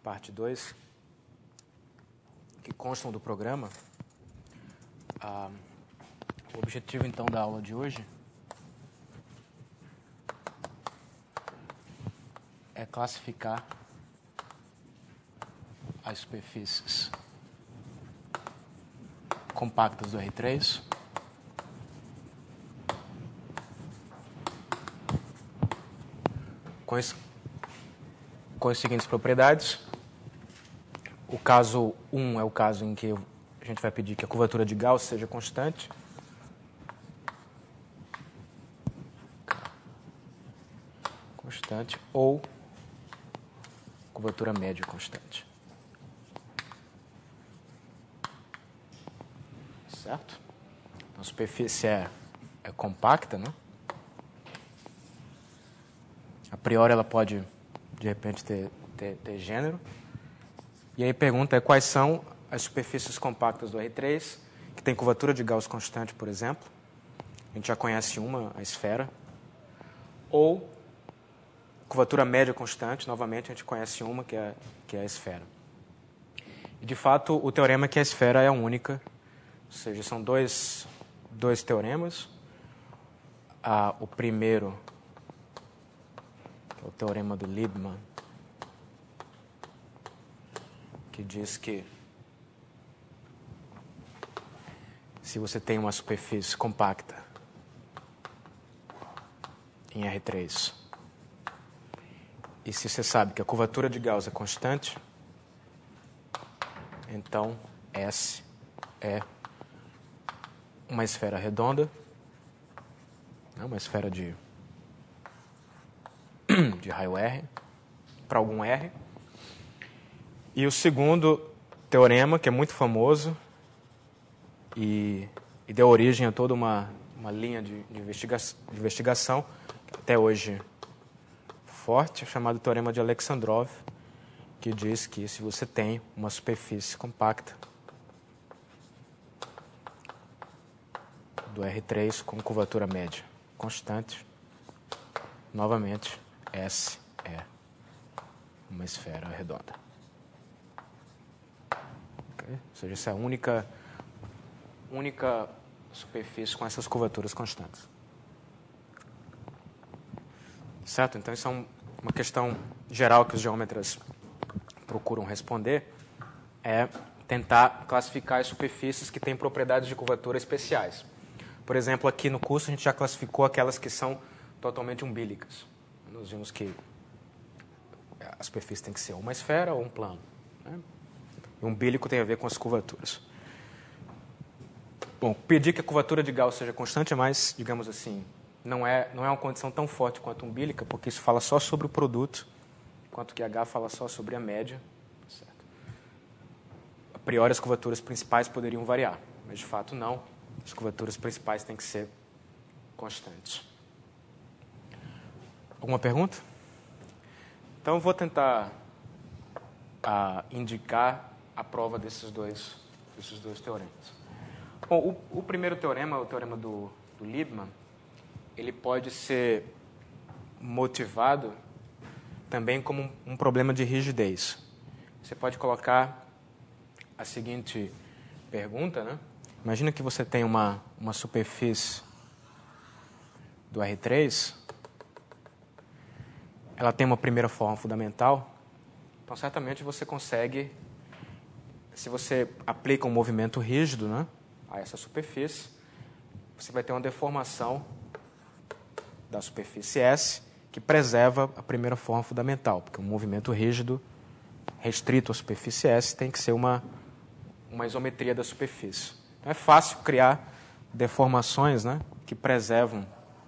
parte 2, que constam do programa. O objetivo, então, da aula de hoje é classificar as superfícies compactas do R3 com as seguintes propriedades. O caso 1 é o caso em que a gente vai pedir que a curvatura de Gauss seja constante. Ou curvatura média constante. Certo? Então, a superfície é compacta, né? A priori, ela pode, de repente, ter gênero. E aí a pergunta é quais são as superfícies compactas do R3 que tem curvatura de Gauss constante, por exemplo. A gente já conhece uma, a esfera. Ou curvatura média constante, novamente, a gente conhece uma, que é a esfera. E, de fato, o teorema é que a esfera é única, ou seja, são dois teoremas. O primeiro, que é o teorema do Liebman, que diz que se você tem uma superfície compacta em R3, e se você sabe que a curvatura de Gauss é constante, então S é uma esfera redonda, uma esfera de raio R, para algum R. E o segundo teorema, que é muito famoso e deu origem a toda uma linha de investigação, até hoje forte, chamado teorema de Alexandrov, que diz que se você tem uma superfície compacta do R3 com curvatura média constante, novamente, S é uma esfera redonda. Okay? Ou seja, essa é a única superfície com essas curvaturas constantes. Certo? Então, isso é uma questão geral que os geômetras procuram responder, é tentar classificar as superfícies que têm propriedades de curvatura especiais. Por exemplo, aqui no curso a gente já classificou aquelas que são totalmente umbílicas. Nós vimos que a superfície tem que ser uma esfera ou um plano, né? E um umbílico tem a ver com as curvaturas. Bom, pedir que a curvatura de Gauss seja constante é mais, digamos assim, não é uma condição tão forte quanto umbílica, porque isso fala só sobre o produto, enquanto que H fala só sobre a média. Certo? A priori, as curvaturas principais poderiam variar, mas de fato não. As curvaturas principais têm que ser constantes. Alguma pergunta? Então, eu vou tentar indicar a prova desses dois teoremas. Bom, o primeiro teorema, o teorema do Liebman, ele pode ser motivado também como um problema de rigidez. Você pode colocar a seguinte pergunta, né? Imagina que você tem uma superfície do R3, ela tem uma primeira forma fundamental, então certamente você consegue, se você aplica um movimento rígido, né, a essa superfície, você vai ter uma deformação da superfície S que preserva a primeira forma fundamental, porque um movimento rígido restrito à superfície S tem que ser uma isometria da superfície. Então é fácil criar deformações, né, que preservam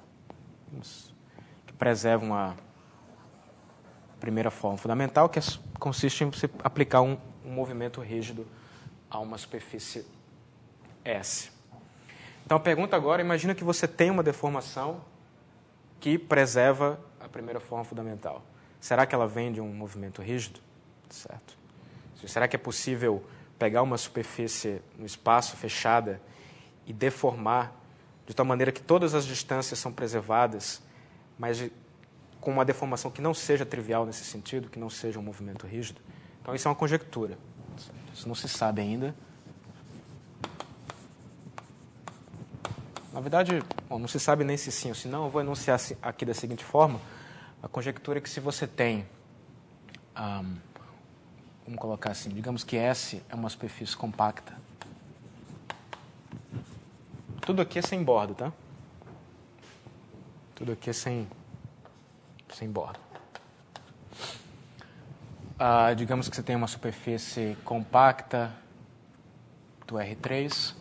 a primeira forma fundamental, que consiste em você aplicar um movimento rígido a uma superfície S. Então a pergunta agora, imagina que você tem uma deformação que preserva a primeira forma fundamental. Será que ela vem de um movimento rígido? Certo. Será que é possível pegar uma superfície no espaço fechada e deformar de tal maneira que todas as distâncias são preservadas, mas com uma deformação que não seja trivial nesse sentido, que não seja um movimento rígido? Então, isso é uma conjectura. Isso não se sabe ainda. Na verdade, bom, não se sabe nem se sim ou se não. Eu vou enunciar aqui da seguinte forma. A conjectura é que se você tem, vamos colocar assim, digamos que S é uma superfície compacta. Tudo aqui é sem borda, tá? Tudo aqui é sem borda. Digamos que você tem uma superfície compacta do R3.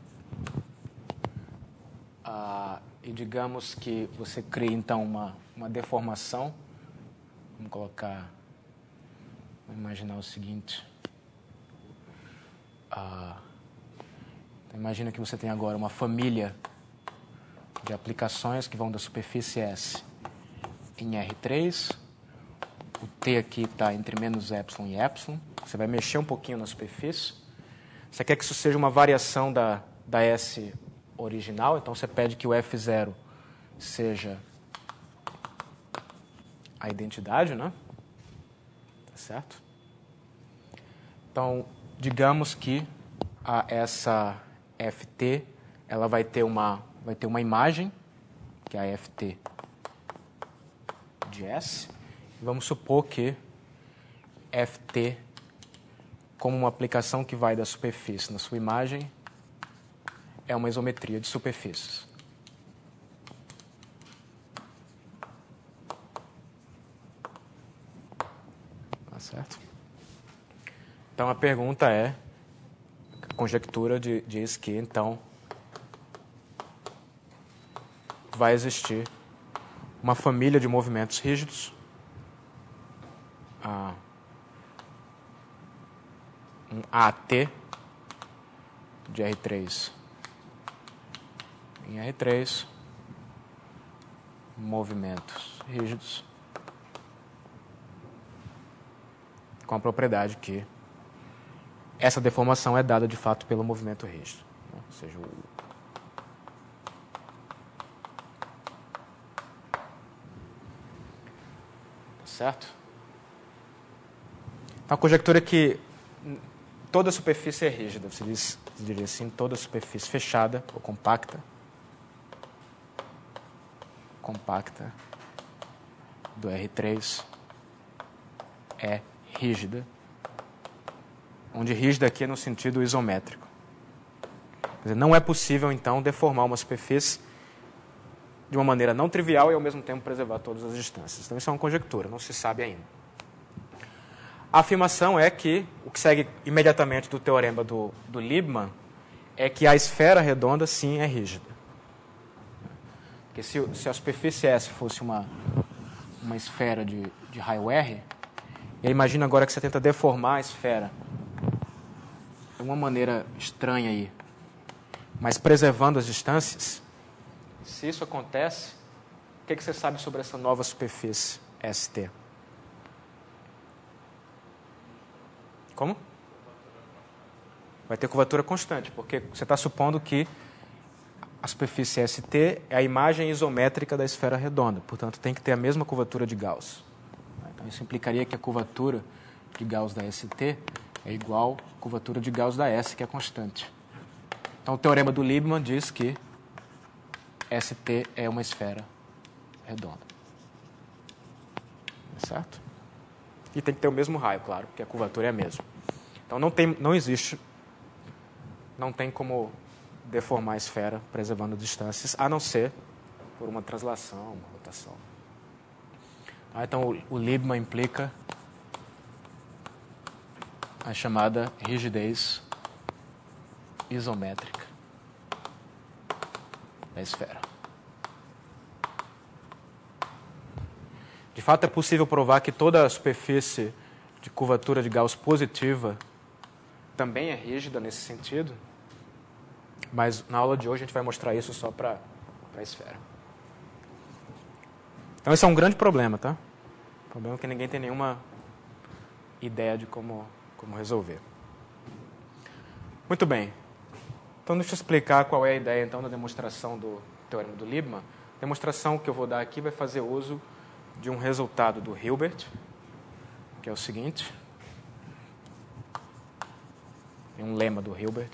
E digamos que você cria, então, uma deformação. Vamos imaginar o seguinte. Imagina que você tem agora uma família de aplicações que vão da superfície S em R3. O T aqui está entre menos epsilon e epsilon. Você vai mexer um pouquinho na superfície. Você quer que isso seja uma variação da S original, então você pede que o F0 seja a identidade, né? Tá certo? Então, digamos que essa FT ela vai ter uma imagem, que é a FT de S. Vamos supor que FT, como uma aplicação que vai da superfície na sua imagem, é uma isometria de superfícies. Tá certo? Então, a pergunta é, a conjectura diz que, então, vai existir uma família de movimentos rígidos, um AT de R3 em R3, movimentos rígidos, com a propriedade que essa deformação é dada de fato pelo movimento rígido, né? Ou seja, certo? Então, a conjectura é que toda superfície é rígida, você diria assim, toda superfície fechada ou compacta do R3 é rígida, onde rígida aqui é no sentido isométrico. Quer dizer, não é possível, então, deformar uma superfície de uma maneira não trivial e, ao mesmo tempo, preservar todas as distâncias. Então, isso é uma conjectura, não se sabe ainda. A afirmação é que, o que segue imediatamente do teorema do Liebman, é que a esfera redonda, sim, é rígida. Porque se a superfície S fosse uma esfera de raio R, e aí imagina agora que você tenta deformar a esfera de uma maneira estranha aí, mas preservando as distâncias. Se isso acontece, o que você sabe sobre essa nova superfície ST? Como? Vai ter curvatura constante, porque você está supondo que a superfície ST é a imagem isométrica da esfera redonda, portanto, tem que ter a mesma curvatura de Gauss. Então, isso implicaria que a curvatura de Gauss da ST é igual à curvatura de Gauss da S, que é constante. Então, o teorema do Liebman diz que ST é uma esfera redonda. Certo? E tem que ter o mesmo raio, claro, porque a curvatura é a mesma. Então, não tem como deformar a esfera preservando distâncias, a não ser por uma translação, uma rotação. Então, o Liebman implica a chamada rigidez isométrica da esfera. De fato, é possível provar que toda a superfície de curvatura de Gauss positiva também é rígida nesse sentido, mas na aula de hoje a gente vai mostrar isso só para a esfera. Então, esse é um grande problema, tá? Problema que ninguém tem nenhuma ideia de como resolver. Muito bem. Então, deixa eu explicar qual é a ideia, então, da demonstração do teorema do Liebman. A demonstração que eu vou dar aqui vai fazer uso de um resultado do Hilbert, que é o seguinte. em um lema do Hilbert,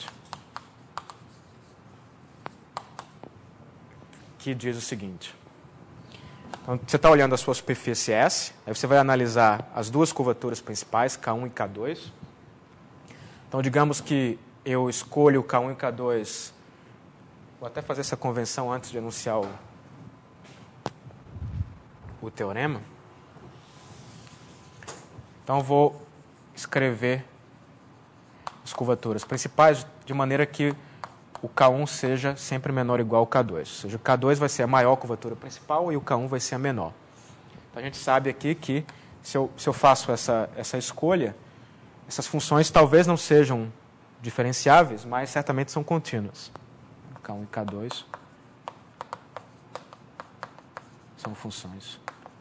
que diz o seguinte. Então, você está olhando a sua superfície S, aí você vai analisar as duas curvaturas principais, K1 e K2. Então, digamos que eu escolho K1 e K2, vou até fazer essa convenção antes de anunciar o teorema. Então, eu vou escrever as curvaturas principais de maneira que o K1 seja sempre menor ou igual ao K2. Ou seja, o K2 vai ser a maior curvatura principal e o K1 vai ser a menor. Então, a gente sabe aqui que, se eu faço essa escolha, essas funções talvez não sejam diferenciáveis, mas certamente são contínuas. K1 e K2 são funções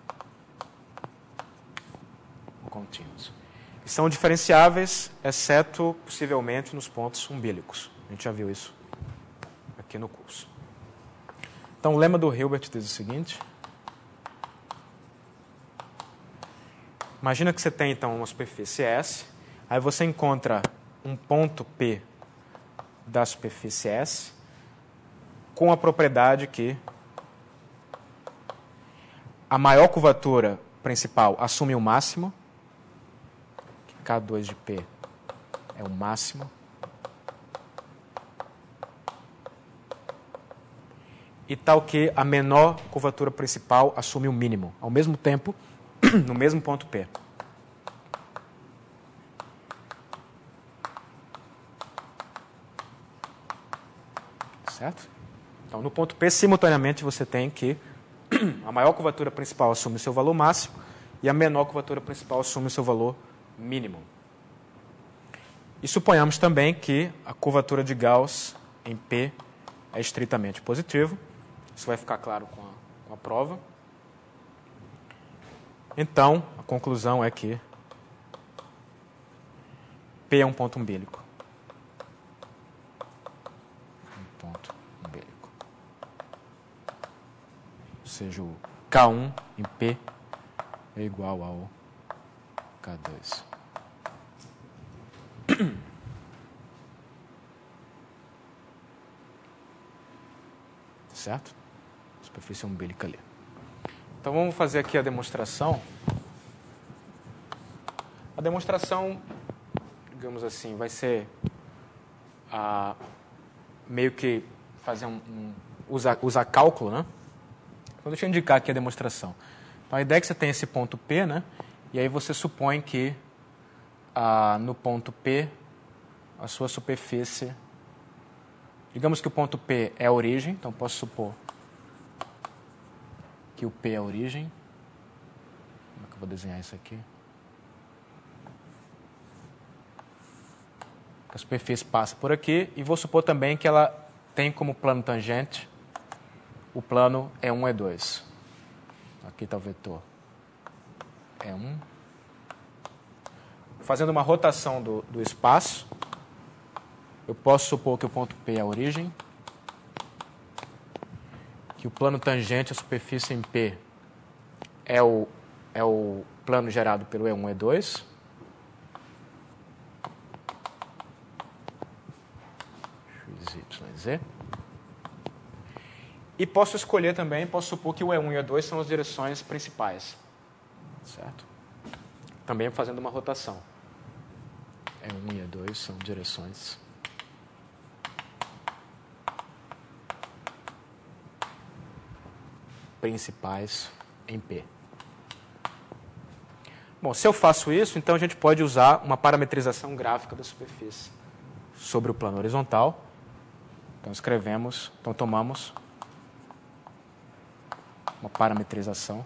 contínuas. E são diferenciáveis, exceto, possivelmente, nos pontos umbílicos. A gente já viu isso aqui no curso. Então, o lema do Hilbert diz o seguinte. Imagina que você tem, então, uma superfície S, aí você encontra um ponto P da superfície S com a propriedade que a maior curvatura principal assume o máximo, que K2 de P é o máximo, e tal que a menor curvatura principal assume o mínimo, ao mesmo tempo, no mesmo ponto P. Certo? Então, no ponto P, simultaneamente, você tem que a maior curvatura principal assume o seu valor máximo e a menor curvatura principal assume o seu valor mínimo. E suponhamos também que a curvatura de Gauss em P é estritamente positivo. Isso vai ficar claro com a prova. Então, a conclusão é que P é um ponto umbílico. Um ponto umbílico. Ou seja, o K1 em P é igual ao K2. Certo? Superfície umbilical ali. Então, vamos fazer aqui a demonstração. A demonstração, digamos assim, vai ser meio que fazer usar cálculo, né? Então, deixa eu indicar aqui a demonstração. Então, a ideia é que você tem esse ponto P, né? E aí você supõe que no ponto P, a sua superfície... Digamos que o ponto P é a origem, então posso supor que o P é a origem. Como é que eu vou desenhar isso aqui? A superfície passa por aqui e vou supor também que ela tem como plano tangente o plano E1, E2. Aqui está o vetor E1. Fazendo uma rotação do espaço, eu posso supor que o ponto P é a origem, que o plano tangente à superfície em P é o plano gerado pelo E1, E2. X, Y, Z. E posso escolher também, posso supor que o E1 e o E2 são as direções principais. Certo? Também fazendo uma rotação. E1 e E2 são direções principais em P. Bom, se eu faço isso, então a gente pode usar uma parametrização gráfica da superfície sobre o plano horizontal. Então tomamos uma parametrização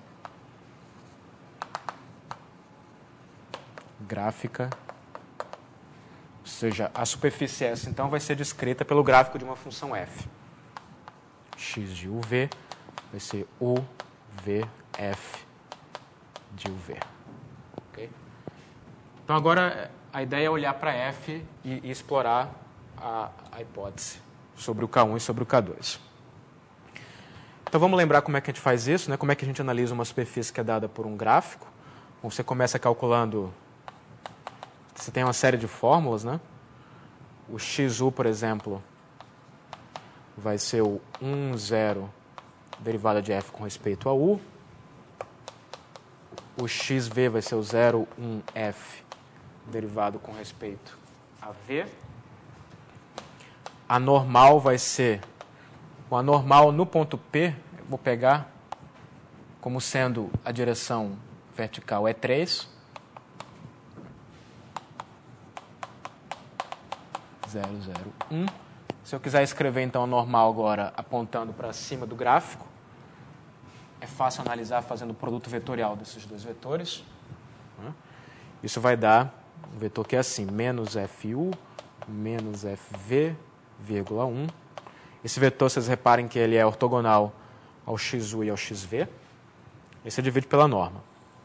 gráfica, ou seja, a superfície S então vai ser descrita pelo gráfico de uma função f. X de UV vai ser UVF de UV. Okay? Então agora a ideia é olhar para F e explorar a hipótese sobre o K1 e sobre o K2. Então vamos lembrar como é que a gente faz isso, né? Como é que a gente analisa uma superfície que é dada por um gráfico. Bom, você começa calculando, você tem uma série de fórmulas, né? O XU, por exemplo, vai ser o 1, 0, derivada de f com respeito a u. O XV vai ser o 0, 1f, derivado com respeito a v. A normal vai ser... O anormal no ponto P, eu vou pegar como sendo a direção vertical é 3. 0, 0, 1. Se eu quiser escrever, então, a normal agora apontando para cima do gráfico, é fácil analisar fazendo o produto vetorial desses dois vetores. Isso vai dar um vetor que é assim, menos FU, menos FV, vírgula 1. Esse vetor, vocês reparem que ele é ortogonal ao XU e ao XV. E você divide pela norma.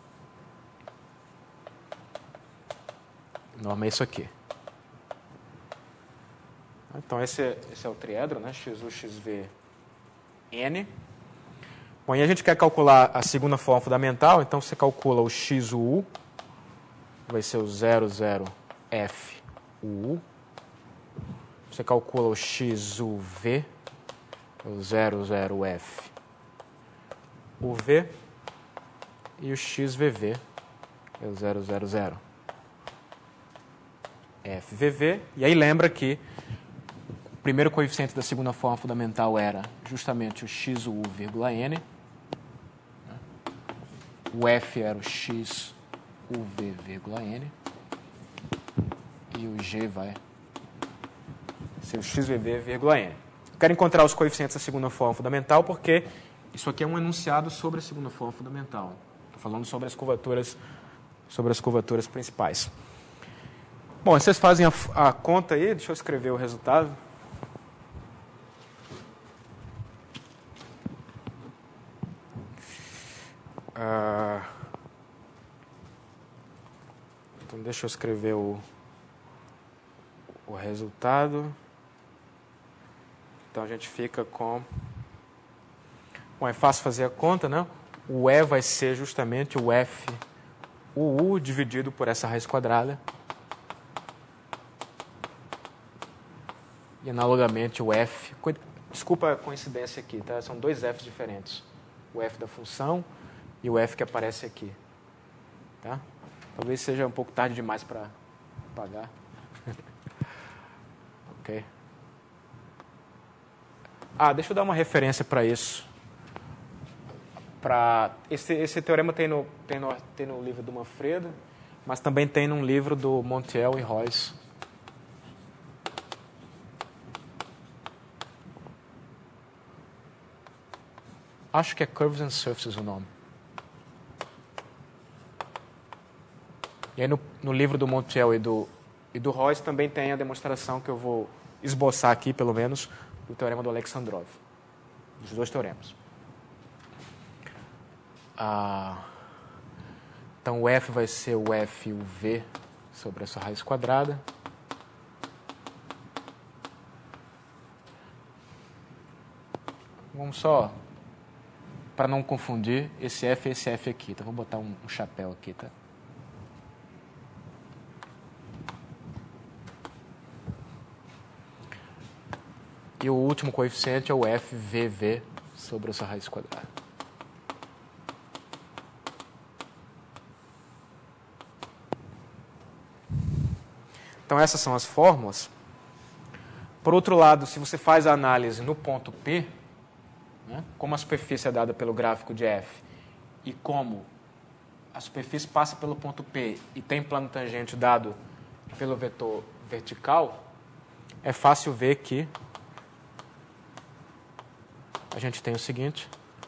A norma é isso aqui. Então, esse é o triedro, né? XU, XV, N. Bom, e a gente quer calcular a segunda forma fundamental, então você calcula o XU, vai ser o 00FUU. Você calcula o XUV, o 00FUV. E o XVV, é o 000FVV. E aí lembra que o primeiro coeficiente da segunda forma fundamental era justamente o XU,N. O F era o XUV,N. E o G vai ser o XVV,N. Eu quero encontrar os coeficientes da segunda forma fundamental porque isso aqui é um enunciado sobre a segunda forma fundamental. Estou falando sobre as curvaturas principais. Bom, vocês fazem a conta aí, deixa eu escrever o resultado. Então, deixa eu escrever o resultado. Então, a gente fica com... Bom, é fácil fazer a conta, né? O E vai ser justamente o F, o U dividido por essa raiz quadrada. E, analogamente, o F... Desculpa a coincidência aqui, tá? São dois Fs diferentes. O F da função e o F que aparece aqui. Tá? Talvez seja um pouco tarde demais para pagar. Ok. Deixa eu dar uma referência para isso. Esse teorema tem no livro do Manfredo, mas também tem num livro do Montiel e Royce. Acho que é Curves and Surfaces o nome. E aí no livro do Montiel e do Royce também tem a demonstração que eu vou esboçar aqui, pelo menos, do teorema do Alexandrov. Dos dois teoremas. Então, o F vai ser o F e o V sobre essa raiz quadrada. Vamos só, para não confundir, esse F e esse F aqui. Então, vou botar um chapéu aqui, tá? E o último coeficiente é o FVV sobre essa raiz quadrada. Então, essas são as fórmulas. Por outro lado, se você faz a análise no ponto P, né, como a superfície é dada pelo gráfico de F e como a superfície passa pelo ponto P e tem plano tangente dado pelo vetor vertical, é fácil ver que a gente tem o seguinte: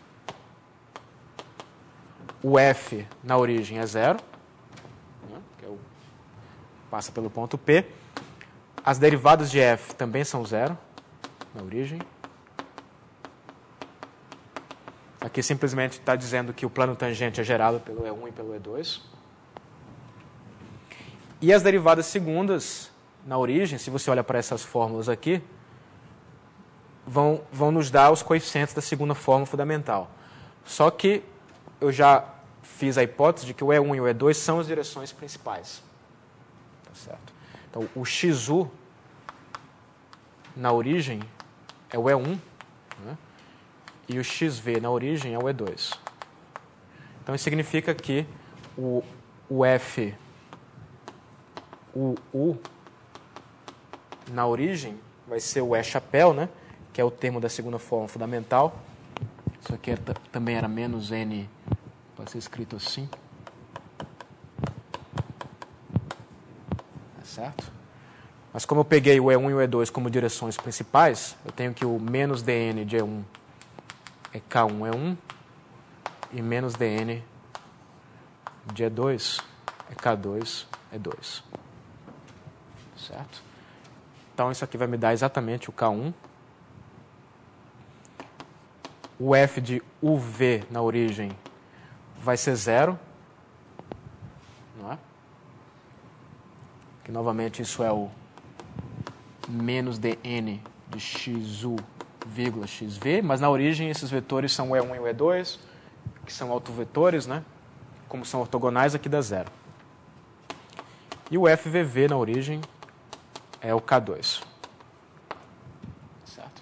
o F na origem é 0, né, que passa pelo ponto P. As derivadas de F também são 0 na origem. Aqui simplesmente está dizendo que o plano tangente é gerado pelo E1 e pelo E2. E as derivadas segundas na origem, se você olha para essas fórmulas aqui, vão nos dar os coeficientes da segunda fórmula fundamental. Só que eu já fiz a hipótese de que o E1 e o E2 são as direções principais. Tá certo? Então, o XU na origem é o E1, né? E o xv na origem é o E2. Então, isso significa que o F, o U, na origem, vai ser o E-chapéu, né? Que é o termo da segunda forma fundamental. Isso aqui também era menos N, pode ser escrito assim. Tá certo? Mas como eu peguei o E1 e o E2 como direções principais, eu tenho que o menos dN de E1 é K1E1 e menos dN de E2 é K2E2. Certo? Então, isso aqui vai me dar exatamente o K1. O F de UV na origem vai ser 0. Não é? Que, novamente, isso é o menos dN de XU, XV. Mas, na origem, esses vetores são o E1 e o E2, que são autovetores, né? Como são ortogonais, aqui dá 0. E o FVV na origem é o K2. Certo?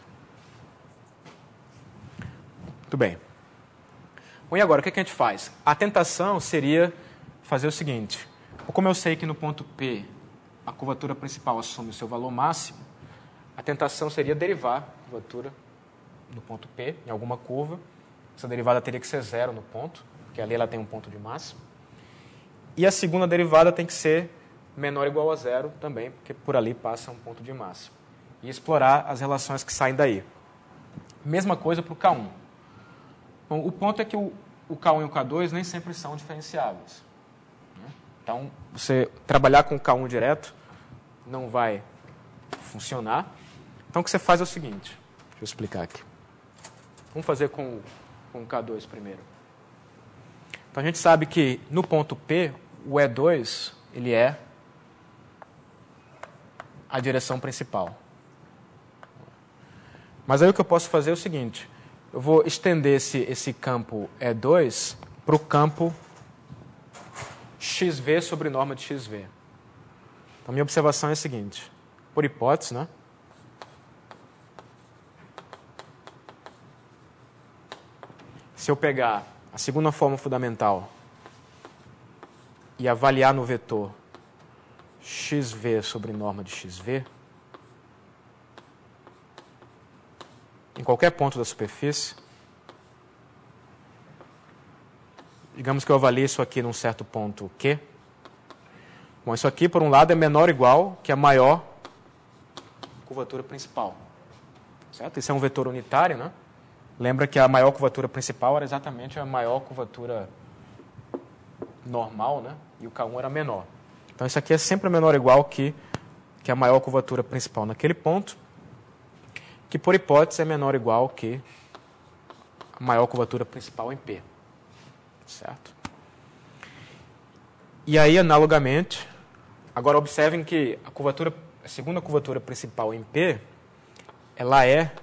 Muito bem. Bom, e agora, o que a gente faz? A tentação seria fazer o seguinte. Como eu sei que no ponto P a curvatura principal assume o seu valor máximo, a tentação seria derivar a curvatura no ponto P, em alguma curva. Essa derivada teria que ser 0 no ponto, porque ali ela tem um ponto de máximo. E a segunda derivada tem que ser menor ou igual a 0 também, porque por ali passa um ponto de máximo. E explorar as relações que saem daí. Mesma coisa para o K1. Bom, o ponto é que o K1 e o K2 nem sempre são diferenciáveis. Então, você trabalhar com o K1 direto não vai funcionar. Então, o que você faz é o seguinte. Deixa eu explicar aqui. Vamos fazer com o K2 primeiro. Então, a gente sabe que no ponto P, o E2 ele é a direção principal. Mas aí o que eu posso fazer é o seguinte. Eu vou estender esse campo E2 para o campo XV sobre norma de XV. Então, minha observação é a seguinte. Por hipótese, né? Se eu pegar a segunda forma fundamental e avaliar no vetor XV sobre norma de XV, em qualquer ponto da superfície, digamos que eu avalie isso aqui num certo ponto Q. Bom, isso aqui, por um lado, é menor ou igual que a maior curvatura principal. Certo? Isso é um vetor unitário, né? Lembra que a maior curvatura principal era exatamente a maior curvatura normal, né? E o K1 era menor. Então, isso aqui é sempre menor ou igual que a maior curvatura principal naquele ponto, que, por hipótese, é menor ou igual que a maior curvatura principal em P. Certo? E aí, analogamente, agora observem que a segunda curvatura principal em P, ela é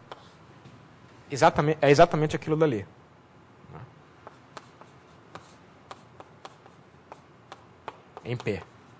exatamente aquilo dali. Em P.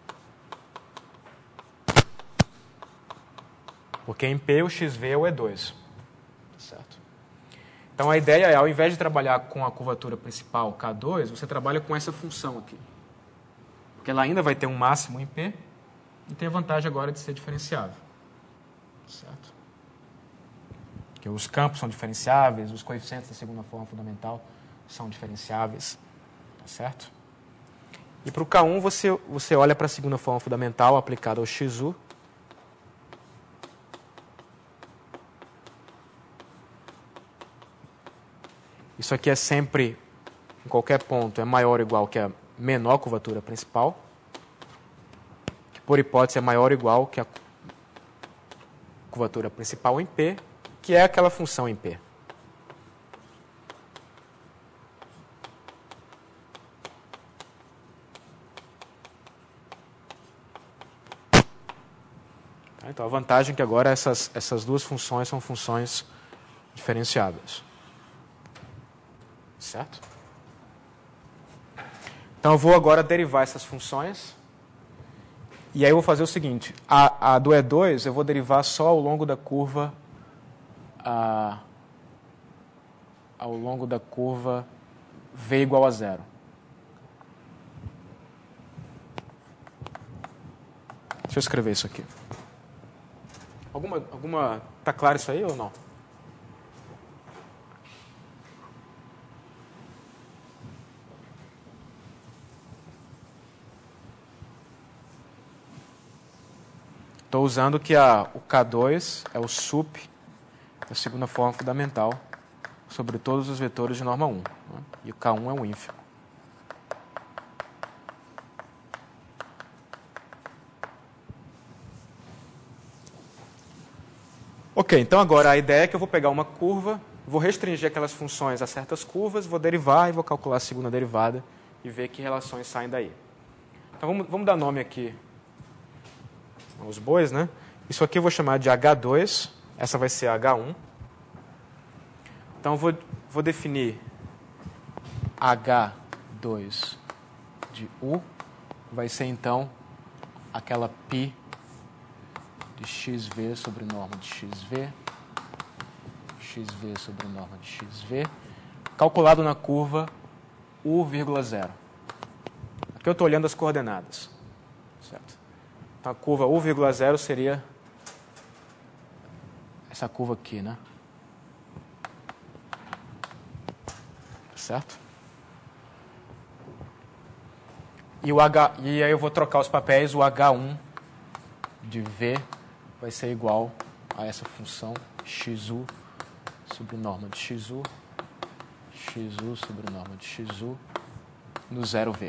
Porque em P o XV é o E2. Certo? Então, a ideia é, ao invés de trabalhar com a curvatura principal K2, você trabalha com essa função aqui. Porque ela ainda vai ter um máximo em P e tem a vantagem agora de ser diferenciável. Certo? Porque os campos são diferenciáveis, os coeficientes da segunda forma fundamental são diferenciáveis. Tá certo? E para o K1, você olha para a segunda forma fundamental aplicada ao XU. Isso aqui é sempre, em qualquer ponto, é maior ou igual que a menor curvatura principal, que por hipótese é maior ou igual que a curvatura principal em P, que é aquela função em P. Então, a vantagem é que agora essas duas funções são funções diferenciáveis. Certo? Então, eu vou agora derivar essas funções. E aí eu vou fazer o seguinte, a do E2 eu vou derivar só ao longo da curva, V igual a 0. Deixa eu escrever isso aqui. Tá claro isso aí ou não? Estou usando que o K2 é o sup, a segunda forma fundamental, sobre todos os vetores de norma 1. Né? E o K1 é o ínfimo. Ok, então agora a ideia é que eu vou pegar uma curva, vou restringir aquelas funções a certas curvas, vou derivar e vou calcular a segunda derivada e ver que relações saem daí. Então vamos dar nome aqui aos bois, né? Isso aqui eu vou chamar de H2, essa vai ser H1. Então eu vou definir H2 de U, vai ser então aquela π de xv sobre norma de xv, xv sobre norma de xv, calculado na curva U,0. Aqui eu estou olhando as coordenadas. Certo? Então a curva U,0 seria essa curva aqui, né? Certo? E aí eu vou trocar os papéis, o H1 de V vai ser igual a essa função XU sobre norma de XU, XU sobre norma de XU, no 0V.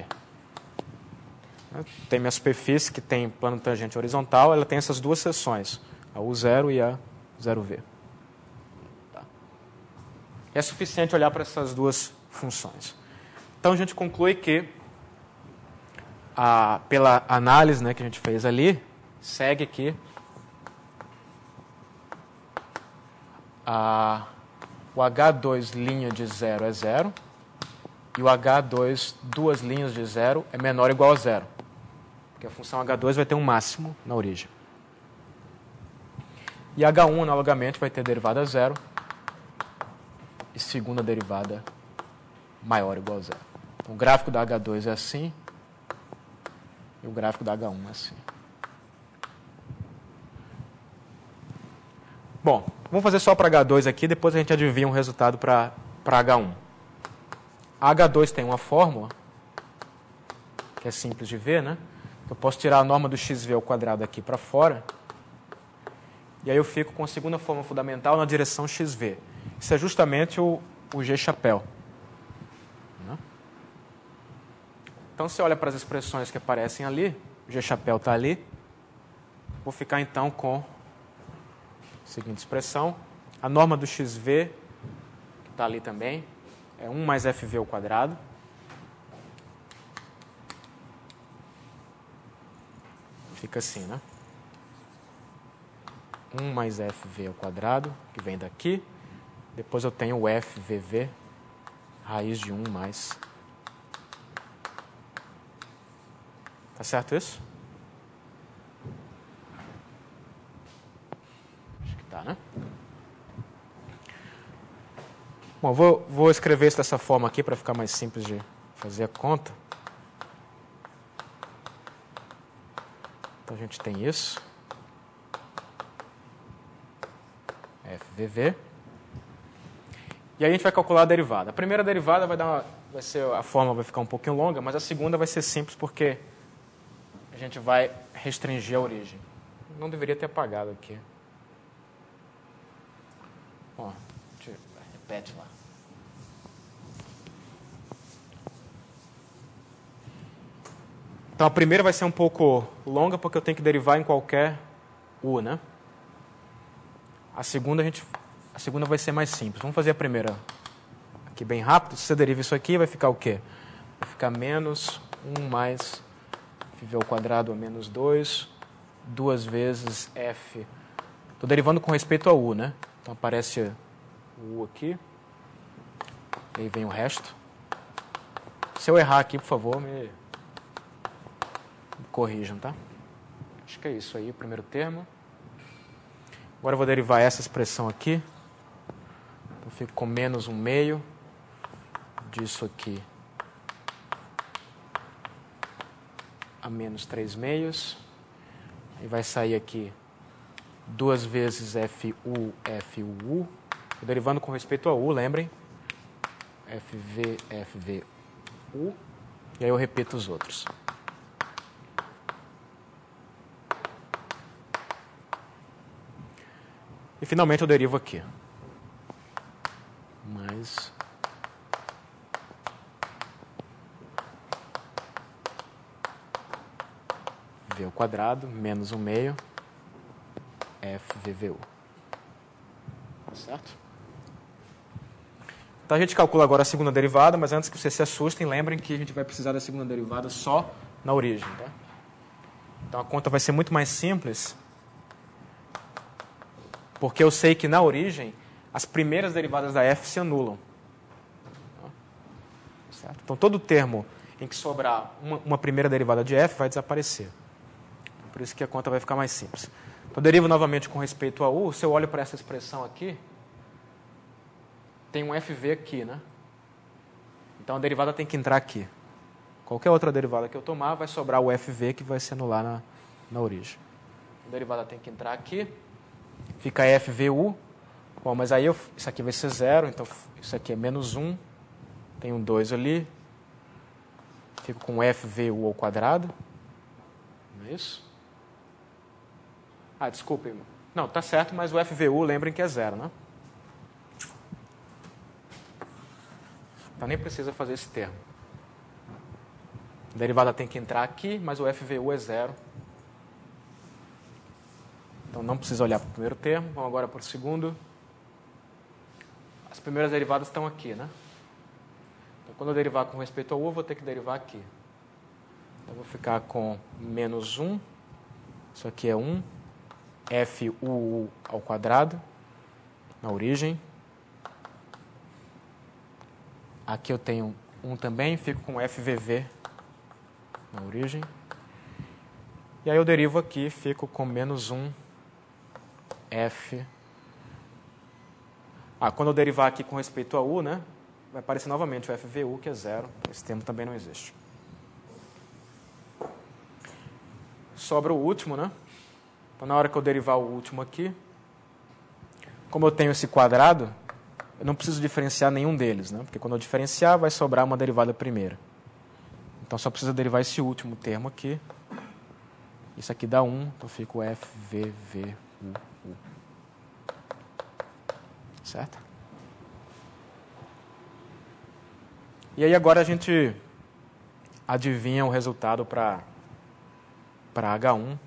Tem minha superfície, que tem plano tangente horizontal, ela tem essas duas seções, a U0 e a 0V. Tá. É suficiente olhar para essas duas funções. Então a gente conclui que, pela análise, né, que a gente fez ali, segue que o H2 linha de 0 é 0 e o H2 duas linhas de 0 é menor ou igual a 0. Porque a função H2 vai ter um máximo na origem. E H1, analogamente, vai ter derivada 0 e segunda derivada maior ou igual a 0. Então, o gráfico da H2 é assim e o gráfico da H1 é assim. Bom, vamos fazer só para H2 aqui, depois a gente adivinha um resultado para H1. A H2 tem uma fórmula, que é simples de ver, né? Eu posso tirar a norma do xv ao quadrado aqui para fora, e aí eu fico com a segunda forma fundamental na direção xv. Isso é justamente o G-chapéu. Então, se olha para as expressões que aparecem ali, o G-chapéu está ali, vou ficar então com a seguinte expressão. A norma do xv, que está ali também, é 1 mais fv ao quadrado. Fica assim, né? 1 mais fv ao quadrado, que vem daqui. Depois eu tenho o fvv, raiz de 1 mais. Tá certo isso? Acho que tá, né? Bom, vou escrever isso dessa forma aqui para ficar mais simples de fazer a conta. Então a gente tem isso. FVV. E aí a gente vai calcular a derivada. A primeira derivada a forma vai ficar um pouquinho longa, mas a segunda vai ser simples porque a gente vai restringir a origem. Não deveria ter apagado aqui. Ó, repete lá. Então a primeira vai ser um pouco longa porque eu tenho que derivar em qualquer U, né? A segunda vai ser mais simples. Vamos fazer a primeira aqui bem rápido. Se você deriva isso aqui, vai ficar o quê? Vai ficar menos 1 mais fv ao quadrado a menos 2, 2 vezes f. Estou derivando com respeito a U, né? Então aparece o U aqui. E aí vem o resto. Se eu errar aqui, por favor, me corrijam, tá? Acho que é isso aí, o primeiro termo. Agora eu vou derivar essa expressão aqui. Então, fico com menos 1 meio disso aqui a menos 3 meios. E vai sair aqui 2 vezes FU, FUU. Estou derivando com respeito a U, lembrem. FV, FVU. E aí eu repito os outros. E finalmente eu derivo aqui. Mais V ao quadrado menos 1 meio FVVU. Certo? Então a gente calcula agora a segunda derivada, mas antes que vocês se assustem, lembrem que a gente vai precisar da segunda derivada só na origem. Tá? Então a conta vai ser muito mais simples, porque eu sei que na origem as primeiras derivadas da f se anulam. Certo? Então todo termo em que sobrar uma primeira derivada de f vai desaparecer. Por isso que a conta vai ficar mais simples. Então derivo novamente com respeito a u. Se eu olho para essa expressão aqui, tem um FV aqui, né? Então a derivada tem que entrar aqui. Qualquer outra derivada que eu tomar, vai sobrar o FV que vai se anular na origem. A derivada tem que entrar aqui. Fica FVU. Bom, mas aí isso aqui vai ser 0, então isso aqui é menos 1. Tem um 2 ali. Fico com FVU ao quadrado. Não é isso? Ah, desculpem. Não, tá certo, mas o FVU, lembrem que é 0, né? Então nem precisa fazer esse termo. A derivada tem que entrar aqui, mas o FVU é 0. Então não precisa olhar para o primeiro termo. Vamos agora para o segundo. As primeiras derivadas estão aqui, né? Então quando eu derivar com respeito ao u, eu vou ter que derivar aqui. Então eu vou ficar com menos 1. Isso aqui é 1. FUU ao quadrado, na origem. Aqui eu tenho 1 também, fico com FVV na origem. E aí eu derivo aqui, fico com menos 1 F. Quando eu derivar aqui com respeito a U, né, vai aparecer novamente o FVU, que é 0. Esse termo também não existe. Sobra o último, né? Então, na hora que eu derivar o último aqui, como eu tenho esse quadrado, eu não preciso diferenciar nenhum deles, né? Porque quando eu diferenciar, vai sobrar uma derivada primeira. Então, só precisa derivar esse último termo aqui. Isso aqui dá 1, então fica o FVVU. Certo? E aí agora a gente adivinha o resultado para H1.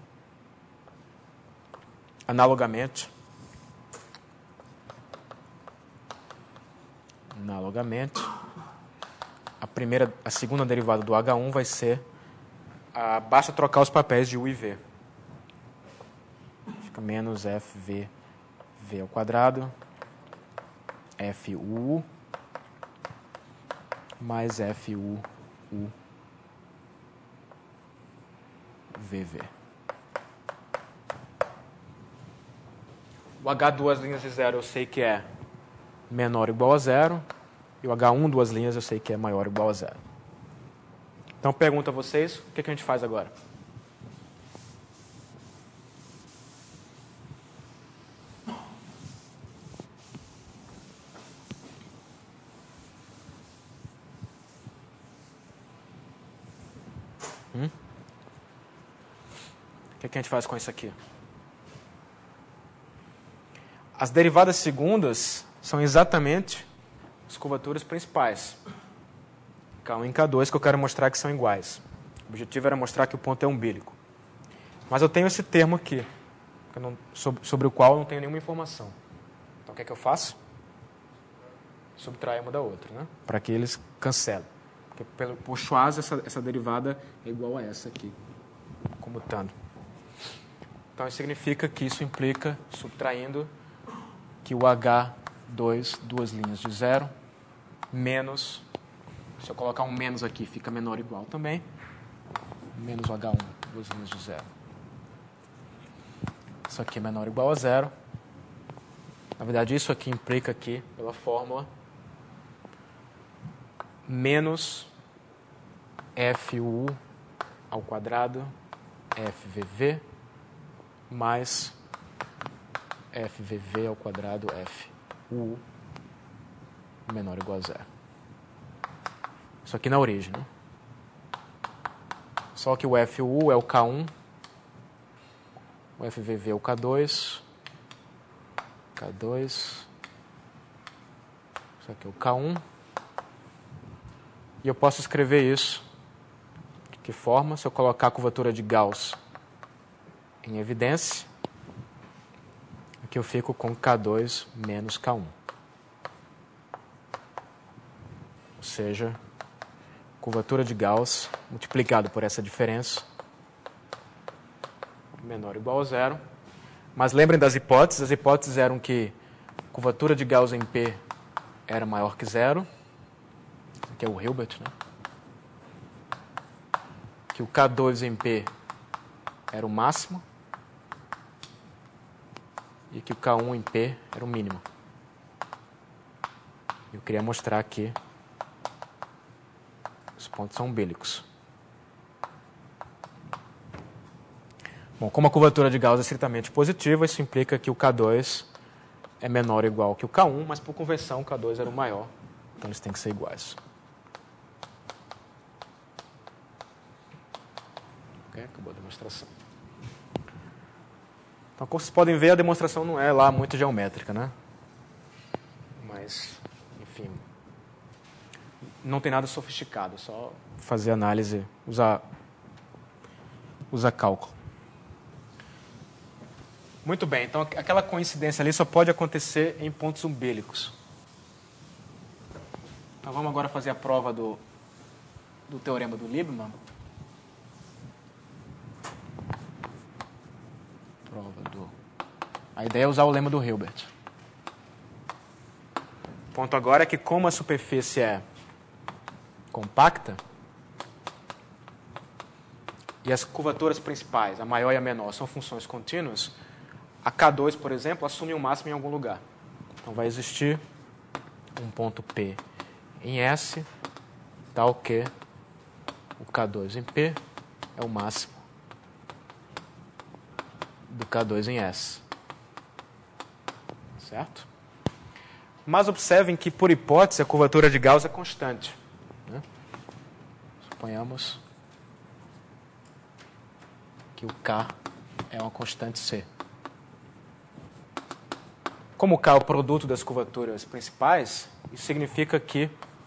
Analogamente, a segunda derivada do H1 vai ser, basta trocar os papéis de U e V. Fica menos FVV ao quadrado, FUU, mais FUU, VV. O H duas linhas de 0 eu sei que é menor ou igual a 0. E o H1 duas linhas eu sei que é maior ou igual a 0. Então, pergunto a vocês, o que a gente faz agora? O que a gente faz com isso aqui? As derivadas segundas são exatamente as curvaturas principais. K1 e K2, que eu quero mostrar que são iguais. O objetivo era mostrar que o ponto é umbilical. Mas eu tenho esse termo aqui, sobre o qual eu não tenho nenhuma informação. Então o que é que eu faço? Subtraio uma da outra, né? Para que eles cancelem. Porque por Schwarz, essa derivada é igual a essa aqui, comutando. Então isso significa que isso implica, subtraindo, que o H2, duas linhas de 0, menos, se eu colocar um menos aqui, fica menor ou igual também, menos o H1, duas linhas de 0. Isso aqui é menor ou igual a zero. Na verdade, isso aqui implica aqui, pela fórmula, menos FU ao quadrado FVV mais FVV ao quadrado FU menor ou igual a zero. Isso aqui na origem, né? Só que o FU é o K1, o FVV é o K2, isso aqui é o K1, e eu posso escrever isso de que forma? Se eu colocar a curvatura de Gauss em evidência, aqui eu fico com K2 menos K1. Ou seja, curvatura de Gauss multiplicado por essa diferença, menor ou igual a zero. Mas lembrem das hipóteses. As hipóteses eram que a curvatura de Gauss em P era maior que zero. Aqui é o Hilbert, né? Que o K2 em P era o máximo. E que o K1 em P era o mínimo. Eu queria mostrar aqui. Os pontos são umbilicos. Bom, como a curvatura de Gauss é estritamente positiva, isso implica que o K2 é menor ou igual que o K1, mas por convenção o K2 era o maior, então eles têm que ser iguais. Ok, acabou a demonstração. Então, como vocês podem ver, a demonstração não é lá muito geométrica, né? Mas, enfim, não tem nada sofisticado, só fazer análise, usar cálculo. Muito bem, então aquela coincidência ali só pode acontecer em pontos umbilicos. Então vamos agora fazer a prova do teorema do Liebmann. A ideia é usar o lema do Hilbert. O ponto agora é que como a superfície é compacta, e as curvaturas principais, a maior e a menor, são funções contínuas, a K2, por exemplo, assume o máximo em algum lugar. Então vai existir um ponto P em S, tal que o K2 em P é o máximo do K2 em S. Certo? Mas observem que, por hipótese, a curvatura de Gauss é constante. Né? Suponhamos que o K é uma constante C. Como o K é o produto das curvaturas principais, isso significa que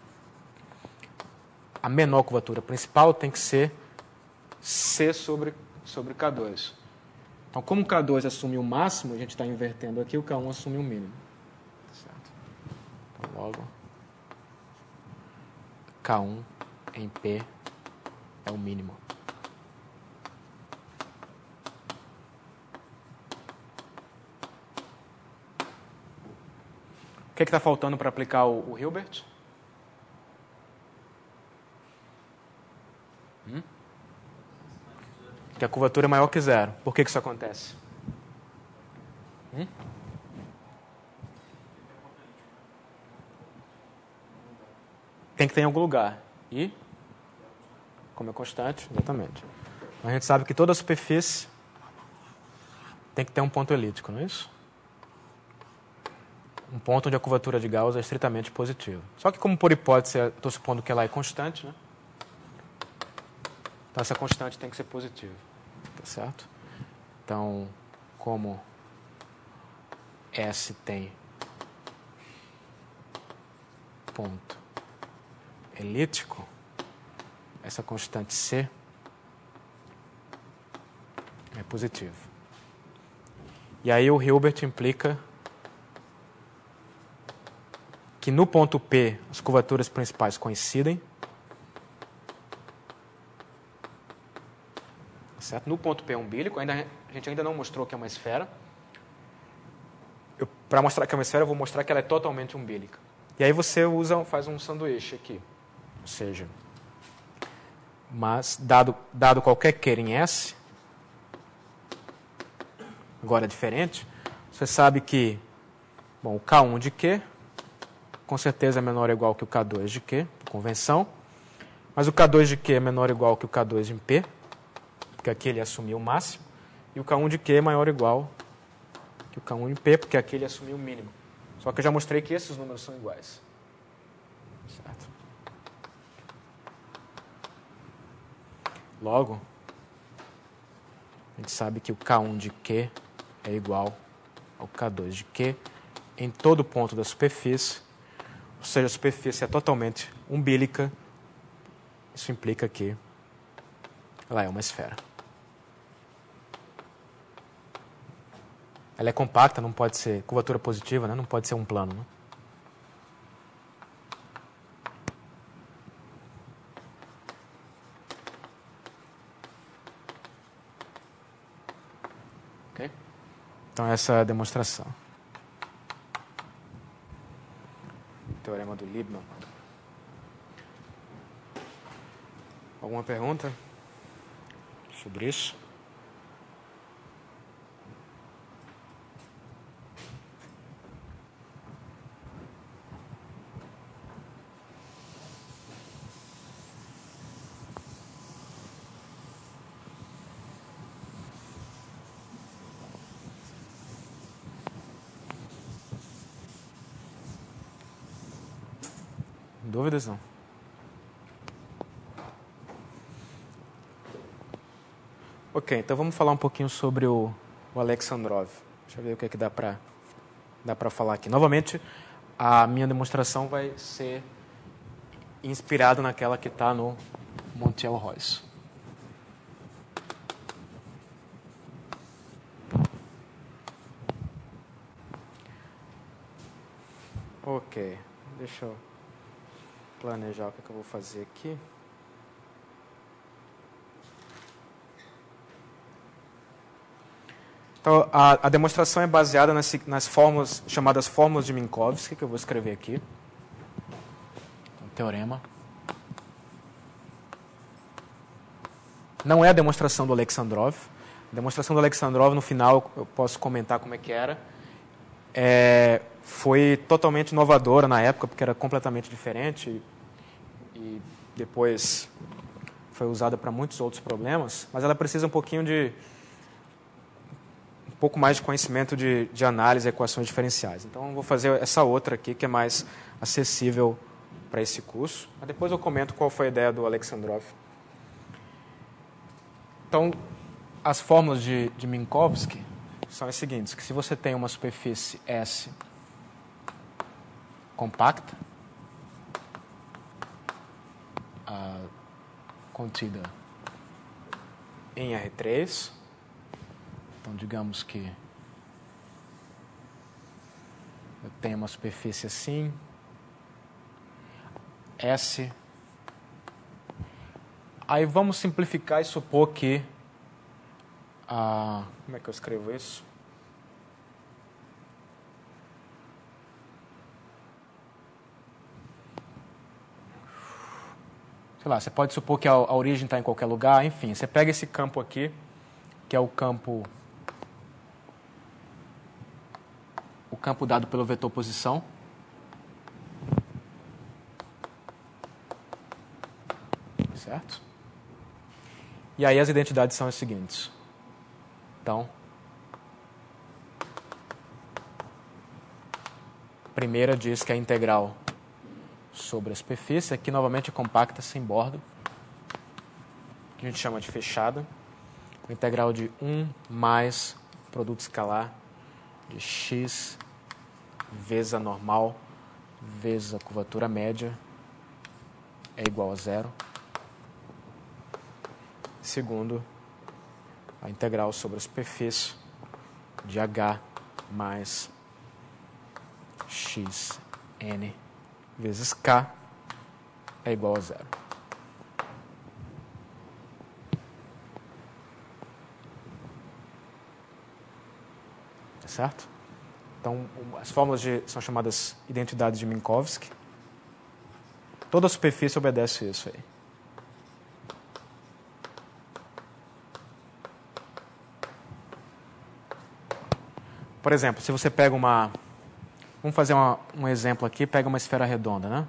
a menor curvatura principal tem que ser C sobre K2. Então, como o K2 assume o máximo, a gente está invertendo aqui, o K1 assume o mínimo. Certo? Então, logo, K1 em P é o mínimo. O que está faltando para aplicar o Hilbert? Que a curvatura é maior que zero. Por que isso acontece? Tem que ter em algum lugar. E, como é constante, exatamente. A gente sabe que toda superfície tem que ter um ponto elíptico, não é isso? Um ponto onde a curvatura de Gauss é estritamente positiva. Só que, como por hipótese, eu estou supondo que ela é constante, né? Então, essa constante tem que ser positiva. Tá certo? Então, como S tem ponto elíptico, essa constante C é positiva. E aí o Hilbert implica que no ponto P as curvaturas principais coincidem. Certo? No ponto P umbilico, a gente ainda não mostrou que é uma esfera. Para mostrar que é uma esfera, eu vou mostrar que ela é totalmente umbilica. E aí você faz um sanduíche aqui. Ou seja, mas dado qualquer Q em S, agora diferente, você sabe que, bom, o K1 de Q com certeza é menor ou igual que o K2 de Q, por convenção, mas o K2 de Q é menor ou igual que o K2 em P, porque aqui ele assumiu o máximo, e o K1 de Q é maior ou igual que o K1 em P, porque aqui ele assumiu o mínimo. Só que eu já mostrei que esses números são iguais. Certo? Logo, a gente sabe que o K1 de Q é igual ao K2 de Q em todo ponto da superfície, ou seja, a superfície é totalmente umbilical. Isso implica que ela é uma esfera. Ela é compacta, não pode ser curvatura positiva, né? Não pode ser um plano. Né? Okay? Então, essa é a demonstração. Teorema do Liebman. Alguma pergunta sobre isso? Dúvidas não? Ok, então vamos falar um pouquinho sobre o Alexandrov. Deixa eu ver o que é que dá para falar aqui. Novamente, a minha demonstração vai ser inspirada naquela que está no Montiel-Royce. Ok, deixa eu planejar o que eu vou fazer aqui. Então, a demonstração é baseada nas fórmulas, chamadas fórmulas de Minkowski, que eu vou escrever aqui. Um teorema. Não é a demonstração do Alexandrov. A demonstração do Alexandrov, no final, eu posso comentar como é que era. Foi totalmente inovadora na época, porque era completamente diferente. E depois foi usada para muitos outros problemas. Mas ela precisa um pouco mais de conhecimento de análise e equações diferenciais. Então, eu vou fazer essa outra aqui, que é mais acessível para esse curso. Mas depois eu comento qual foi a ideia do Alexandrov. Então, as fórmulas de Minkowski são as seguintes, que se você tem uma superfície S compacta, contida em R3, então digamos que eu tenho uma superfície assim, S. Aí vamos simplificar e supor que... como é que eu escrevo isso? Sei lá, você pode supor que a origem está em qualquer lugar, enfim. Você pega esse campo aqui, que é o campo dado pelo vetor posição. Certo? E aí as identidades são as seguintes. Então, a primeira diz que a integral sobre a superfície, aqui novamente é compacta, sem borda, que a gente chama de fechada. A integral de 1 mais produto escalar de x vezes a normal vezes a curvatura média é igual a zero. Segundo, a integral sobre a superfície de h mais xn vezes k é igual a zero. Tá certo? Então, as fórmulas são chamadas identidades de Minkowski. Toda a superfície obedece isso aí. Por exemplo, se você pega uma... Vamos fazer um exemplo aqui, pega uma esfera redonda, né?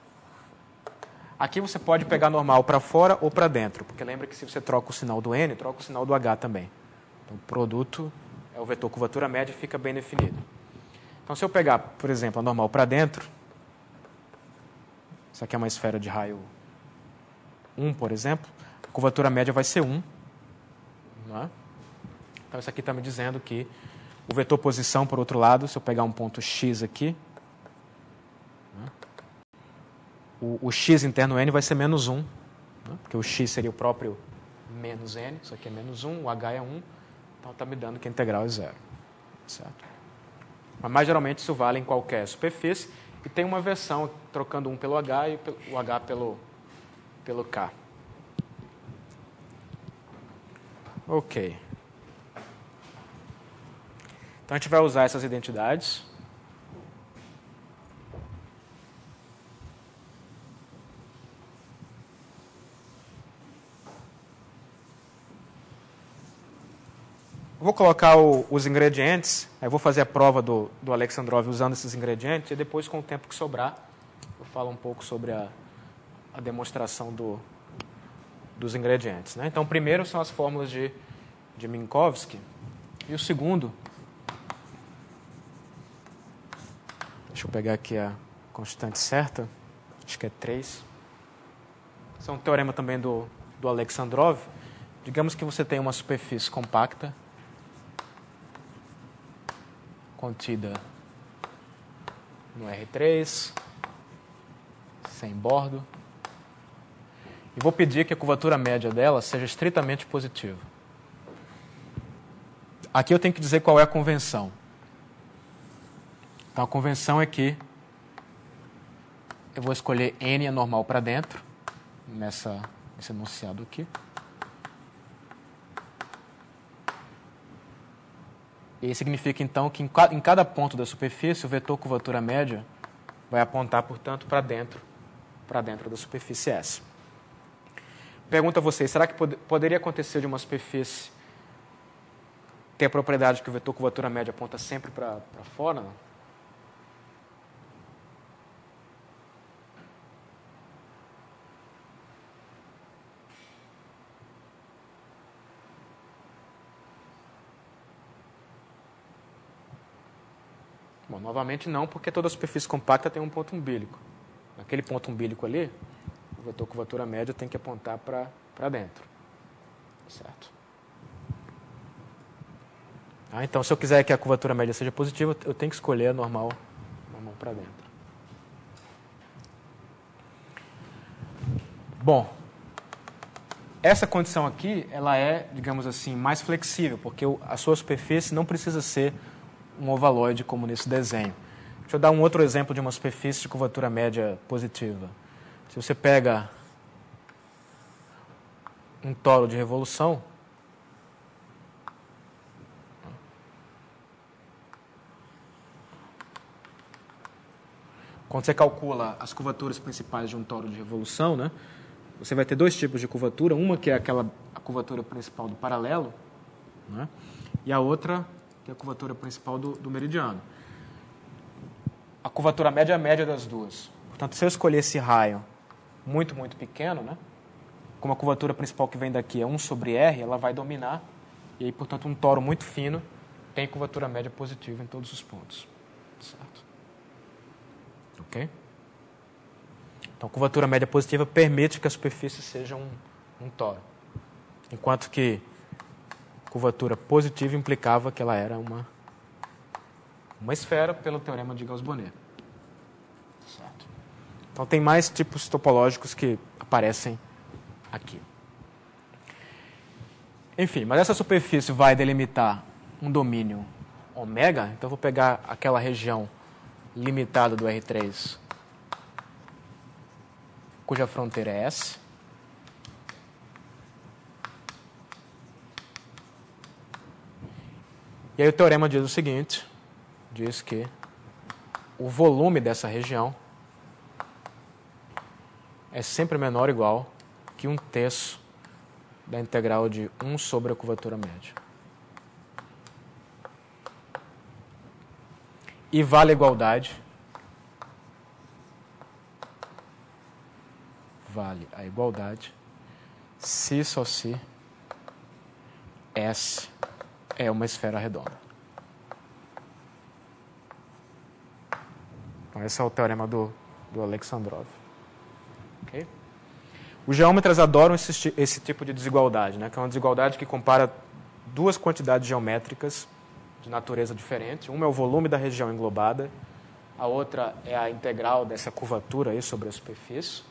Aqui você pode pegar normal para fora ou para dentro, porque lembra que se você troca o sinal do N, troca o sinal do H também. Então, o produto é o vetor curvatura média e fica bem definido. Então, se eu pegar, por exemplo, a normal para dentro, isso aqui é uma esfera de raio 1, por exemplo, a curvatura média vai ser 1. Não é? Então, isso aqui está me dizendo que o vetor posição, por outro lado, se eu pegar um ponto X aqui, o x interno n vai ser menos 1, né? Porque o x seria o próprio menos n, isso aqui é menos 1, o h é 1, então está me dando que a integral é 0. Certo? Mas geralmente isso vale em qualquer superfície, e tem uma versão trocando 1 pelo h e o h pelo k. Ok. Então a gente vai usar essas identidades. Eu vou colocar os ingredientes, aí eu vou fazer a prova do Alexandrov usando esses ingredientes, e depois, com o tempo que sobrar, eu falo um pouco sobre a demonstração dos ingredientes. Né? Então, o primeiro são as fórmulas de Minkowski, e o segundo, deixa eu pegar aqui a constante certa, acho que é 3. Esse é um teorema também do Alexandrov. Digamos que você tem uma superfície compacta, contida no R3, sem bordo, e vou pedir que a curvatura média dela seja estritamente positiva. Aqui eu tenho que dizer qual é a convenção. Então, a convenção é que eu vou escolher N é normal para dentro, nesse enunciado aqui. E significa, então, que em cada ponto da superfície, o vetor curvatura média vai apontar, portanto, para dentro da superfície S. Pergunto a vocês, será que poderia acontecer de uma superfície ter a propriedade que o vetor curvatura média aponta sempre para fora? Não? Bom, novamente não, porque toda superfície compacta tem um ponto umbilical. Naquele ponto umbilical ali, o vetor curvatura média tem que apontar para dentro. Certo? Então, se eu quiser que a curvatura média seja positiva, eu tenho que escolher a normal para dentro. Bom, essa condição aqui, ela é, digamos assim, mais flexível, porque a sua superfície não precisa ser um ovaloide como nesse desenho. Deixa eu dar um outro exemplo de uma superfície de curvatura média positiva. Se você pega um toro de revolução, quando você calcula as curvaturas principais de um toro de revolução, né, você vai ter dois tipos de curvatura. Uma que é a curvatura principal do paralelo, né, e a outra que é a curvatura principal do meridiano. A curvatura média é a média das duas. Portanto, se eu escolher esse raio muito, muito pequeno, né, como a curvatura principal que vem daqui é 1 sobre R, ela vai dominar, e aí, portanto, um toro muito fino tem curvatura média positiva em todos os pontos. Certo? Ok? Então, curvatura média positiva permite que a superfície seja um toro. Enquanto que curvatura positiva implicava que ela era uma esfera pelo teorema de Gauss-Bonnet. Certo? Então, tem mais tipos topológicos que aparecem aqui. Enfim, mas essa superfície vai delimitar um domínio ômega, então eu vou pegar aquela região limitada do R3, cuja fronteira é S. E aí o teorema diz o seguinte, diz que o volume dessa região é sempre menor ou igual que 1/3 da integral de 1 sobre a curvatura média. E vale a igualdade. Vale a igualdade se só se S é uma esfera redonda. Então, esse é o teorema do Alexandrov. Okay? Os geômetras adoram esse tipo de desigualdade, né? Que é uma desigualdade que compara duas quantidades geométricas de natureza diferente. Uma é o volume da região englobada, a outra é a integral dessa curvatura aí sobre a superfície.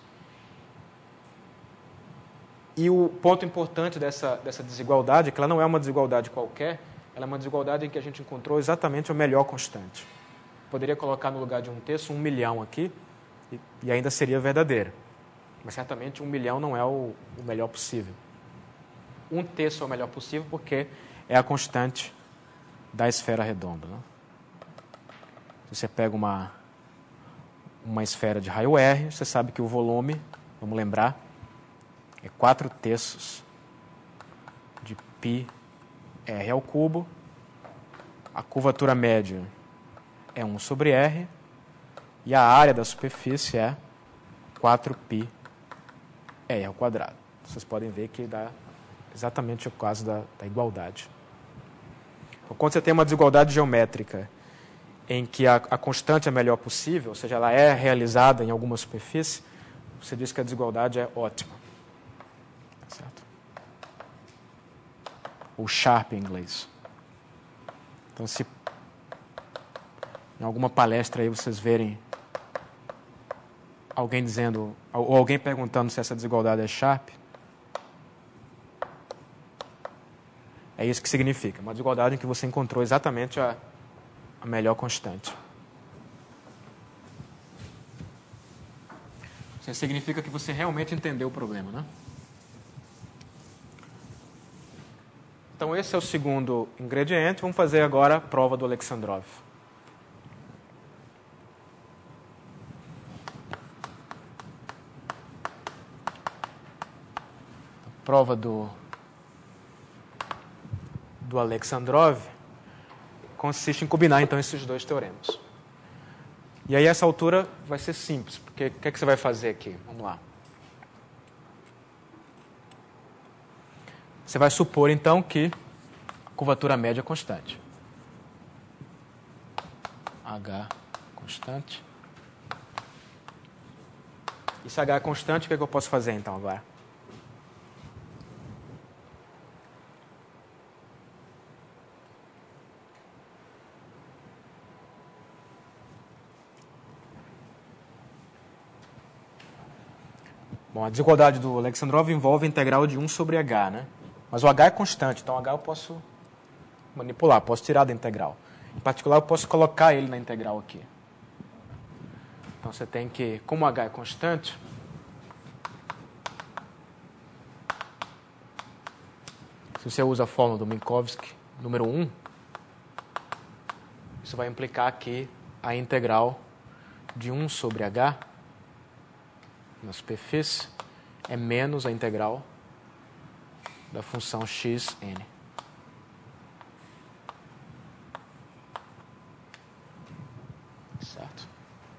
E o ponto importante dessa desigualdade é que ela não é uma desigualdade qualquer, ela é uma desigualdade em que a gente encontrou exatamente a melhor constante. Poderia colocar no lugar de 1/3 1 milhão aqui e ainda seria verdadeira. Mas certamente 1 milhão não é o melhor possível. 1/3 é o melhor possível porque é a constante da esfera redonda. Né? Se você pega uma esfera de raio R, você sabe que o volume, vamos lembrar, é 4/3 de πr ao cubo. A curvatura média é 1 sobre R. E a área da superfície é 4πr ao quadrado. Vocês podem ver que dá exatamente o caso da igualdade. Então, quando você tem uma desigualdade geométrica em que a constante é a melhor possível, ou seja, ela é realizada em alguma superfície, você diz que a desigualdade é ótima. Certo? Ou sharp em inglês. Então, se em alguma palestra aí vocês verem alguém dizendo, ou alguém perguntando se essa desigualdade é sharp, é isso que significa. Uma desigualdade em que você encontrou exatamente a melhor constante. Isso significa que você realmente entendeu o problema, né? Então, esse é o segundo ingrediente. Vamos fazer agora a prova do Alexandrov. A prova do Alexandrov consiste em combinar, então, esses dois teoremas. E aí, essa altura vai ser simples, porque o que é que você vai fazer aqui? Vamos lá. Você vai supor, então, que a curvatura média é constante. H constante. E se H é constante, o que é que eu posso fazer, então, agora? Bom, a desigualdade do Alexandrov envolve a integral de 1 sobre H, né? Mas o H é constante, então H eu posso manipular, posso tirar da integral. Em particular, eu posso colocar ele na integral aqui. Então você tem que, como H é constante, se você usa a fórmula do Minkowski número 1, isso vai implicar que a integral de 1 sobre H na superfície é menos a integral da função xn. Certo?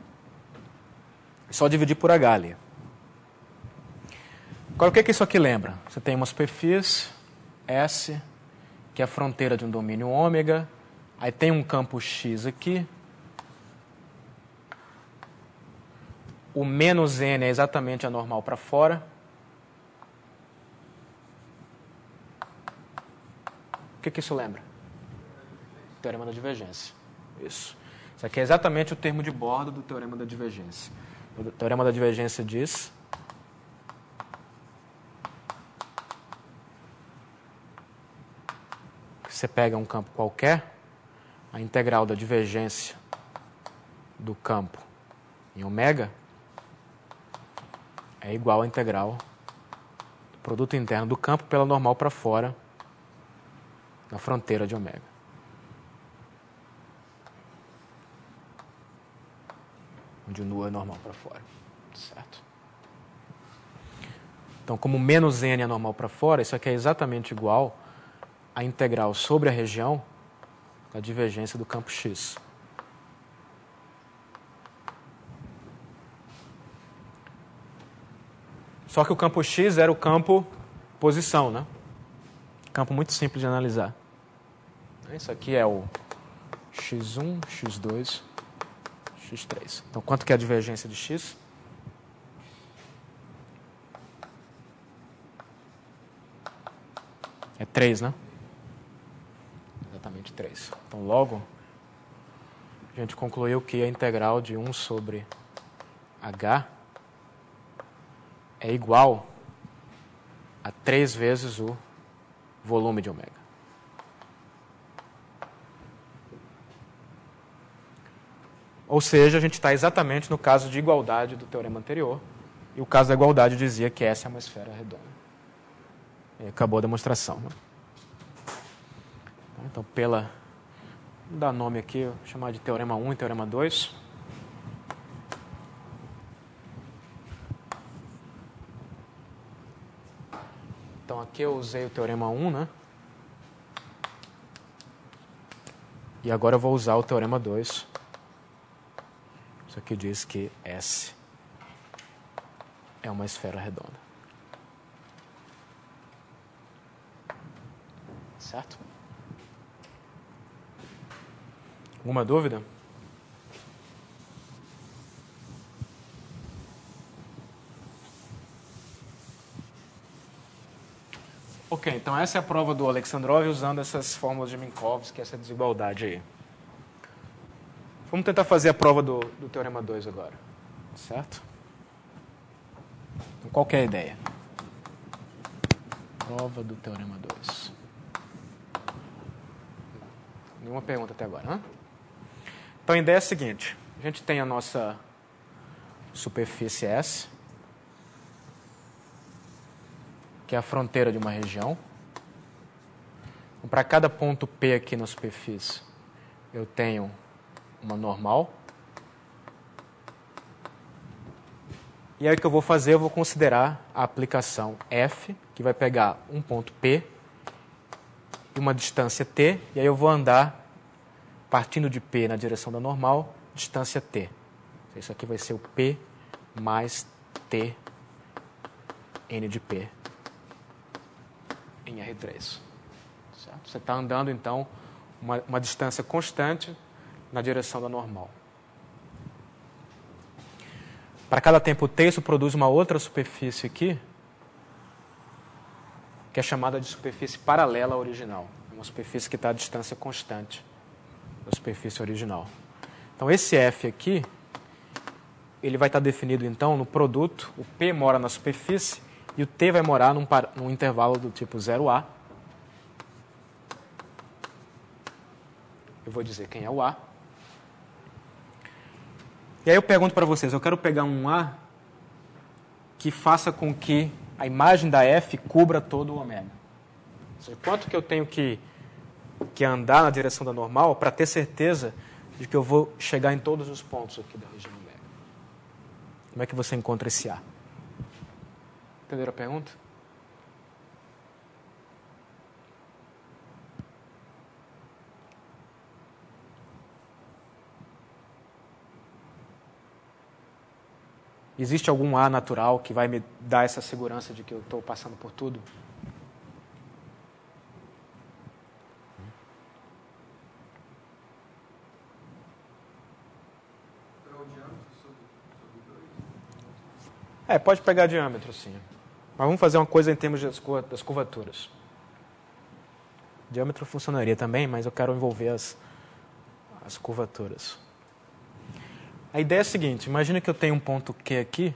É só dividir por H ali. Agora, o que isso aqui lembra? Você tem uma superfície, S, que é a fronteira de um domínio ômega, aí tem um campo X aqui. O menos n é exatamente a normal para fora. O que isso lembra? Teorema da divergência. Isso. Isso aqui é exatamente o termo de borda do teorema da divergência. O teorema da divergência diz que você pega um campo qualquer, a integral da divergência do campo em ômega é igual à integral do produto interno do campo pela normal para fora na fronteira de ômega. Onde o nu é normal para fora. Certo? Então, como menos n é normal para fora, isso aqui é exatamente igual à integral sobre a região da divergência do campo X. Só que o campo X era o campo posição, né? Campo muito simples de analisar. Isso aqui é o x1, x2, x3. Então, quanto que é a divergência de x? É 3, né? Exatamente 3. Então, logo, a gente concluiu que a integral de 1 sobre h é igual a 3 vezes o volume de ômega. Ou seja, a gente está exatamente no caso de igualdade do teorema anterior, e o caso da igualdade dizia que essa é uma esfera redonda. E acabou a demonstração. Né? Então, vou dar nome aqui, vou chamar de teorema 1 e teorema 2. Então, aqui eu usei o teorema 1, né? E agora eu vou usar o teorema 2. Isso aqui diz que S é uma esfera redonda. Certo? Alguma dúvida? Ok, então essa é a prova do Alexandrov usando essas fórmulas de Minkowski, essa desigualdade aí. Vamos tentar fazer a prova do teorema 2 agora. Certo? Então, qual que é a ideia? Prova do teorema 2. Nenhuma pergunta até agora, né? Então, a ideia é a seguinte. A gente tem a nossa superfície S, que é a fronteira de uma região. Então, para cada ponto P aqui na superfície, eu tenho uma normal. E aí o que eu vou fazer? Eu vou considerar a aplicação F, que vai pegar um ponto P e uma distância T, e aí eu vou andar partindo de P na direção da normal, distância T. Isso aqui vai ser o P mais T N de P em R3. Certo? Você está andando, então, uma distância constante na direção da normal. Para cada tempo t, isso produz uma outra superfície aqui, que é chamada de superfície paralela à original. É uma superfície que está a distância constante da superfície original. Então, esse F aqui, ele vai estar definido, então, no produto. O P mora na superfície e o T vai morar num intervalo do tipo 0A. Eu vou dizer quem é o A. E aí eu pergunto para vocês, eu quero pegar um A que faça com que a imagem da F cubra todo o ômega. Ou seja, quanto que eu tenho que andar na direção da normal para ter certeza de que eu vou chegar em todos os pontos aqui da região ômega. Como é que você encontra esse A? Entenderam a pergunta? Existe algum A natural que vai me dar essa segurança de que eu estou passando por tudo? Pode pegar diâmetro, sim. Mas vamos fazer uma coisa em termos das curvaturas. Diâmetro funcionaria também, mas eu quero envolver as curvaturas. A ideia é a seguinte, imagina que eu tenho um ponto Q aqui,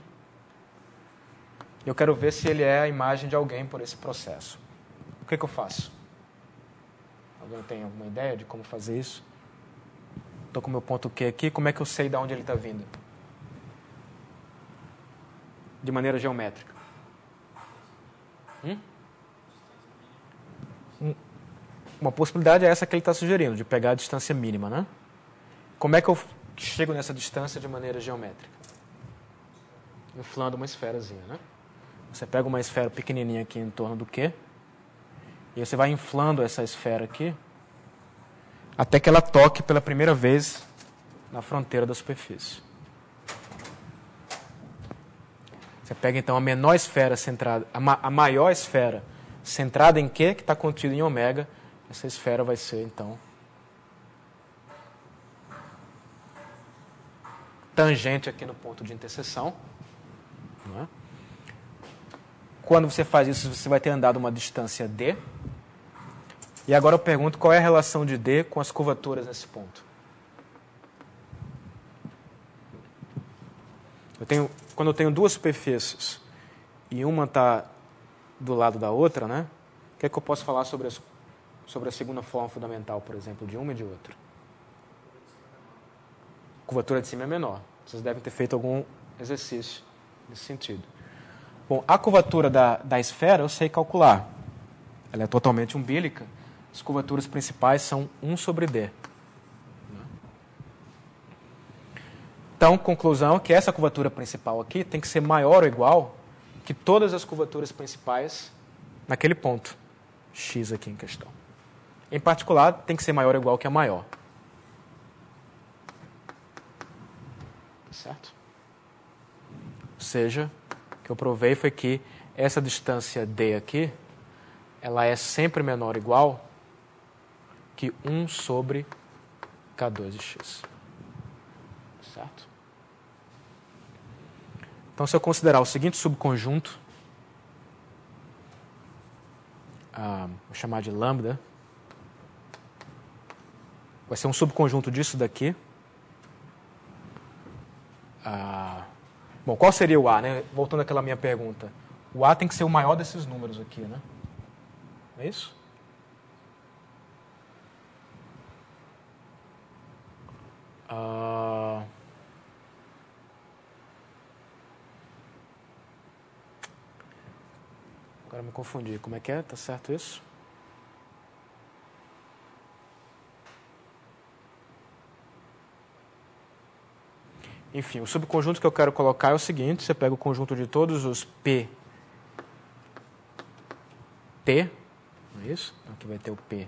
e eu quero ver se ele é a imagem de alguém por esse processo. O que eu faço? Alguém tem alguma ideia de como fazer isso? Estou com o meu ponto Q aqui, como é que eu sei de onde ele está vindo? De maneira geométrica. Uma possibilidade é essa que ele está sugerindo, de pegar a distância mínima, né? Como é que eu chego nessa distância de maneira geométrica? Inflando uma esferazinha, né? Você pega uma esfera pequenininha aqui em torno do Q, e você vai inflando essa esfera aqui, até que ela toque pela primeira vez na fronteira da superfície. Você pega então a menor esfera centrada, a maior esfera centrada em Q, que está contida em ômega. Essa esfera vai ser, então, tangente aqui no ponto de interseção. Não é? Quando você faz isso, você vai ter andado uma distância D. E agora eu pergunto qual é a relação de D com as curvaturas nesse ponto. Quando eu tenho duas superfícies e uma está do lado da outra, né? O que é que eu posso falar sobre a segunda forma fundamental, por exemplo, de uma e de outra? A curvatura de cima é menor. Vocês devem ter feito algum exercício nesse sentido. Bom, a curvatura da esfera eu sei calcular. Ela é totalmente umbilical. As curvaturas principais são 1 sobre D. Então, conclusão, que essa curvatura principal aqui tem que ser maior ou igual que todas as curvaturas principais naquele ponto X aqui em questão. Em particular, tem que ser maior ou igual que a maior. Certo? Ou seja, o que eu provei foi que essa distância D aqui, ela é sempre menor ou igual que 1 sobre K2 de X. Certo? Então, se eu considerar o seguinte subconjunto, vou chamar de lambda, vai ser um subconjunto disso daqui. Bom, qual seria o A, né? Voltando àquela minha pergunta. O A tem que ser o maior desses números aqui, né? Não é isso? Agora me confundi. Como é que é? Tá certo isso? Enfim, o subconjunto que eu quero colocar é o seguinte. Você pega o conjunto de todos os P T, não é isso? Então aqui vai ter o P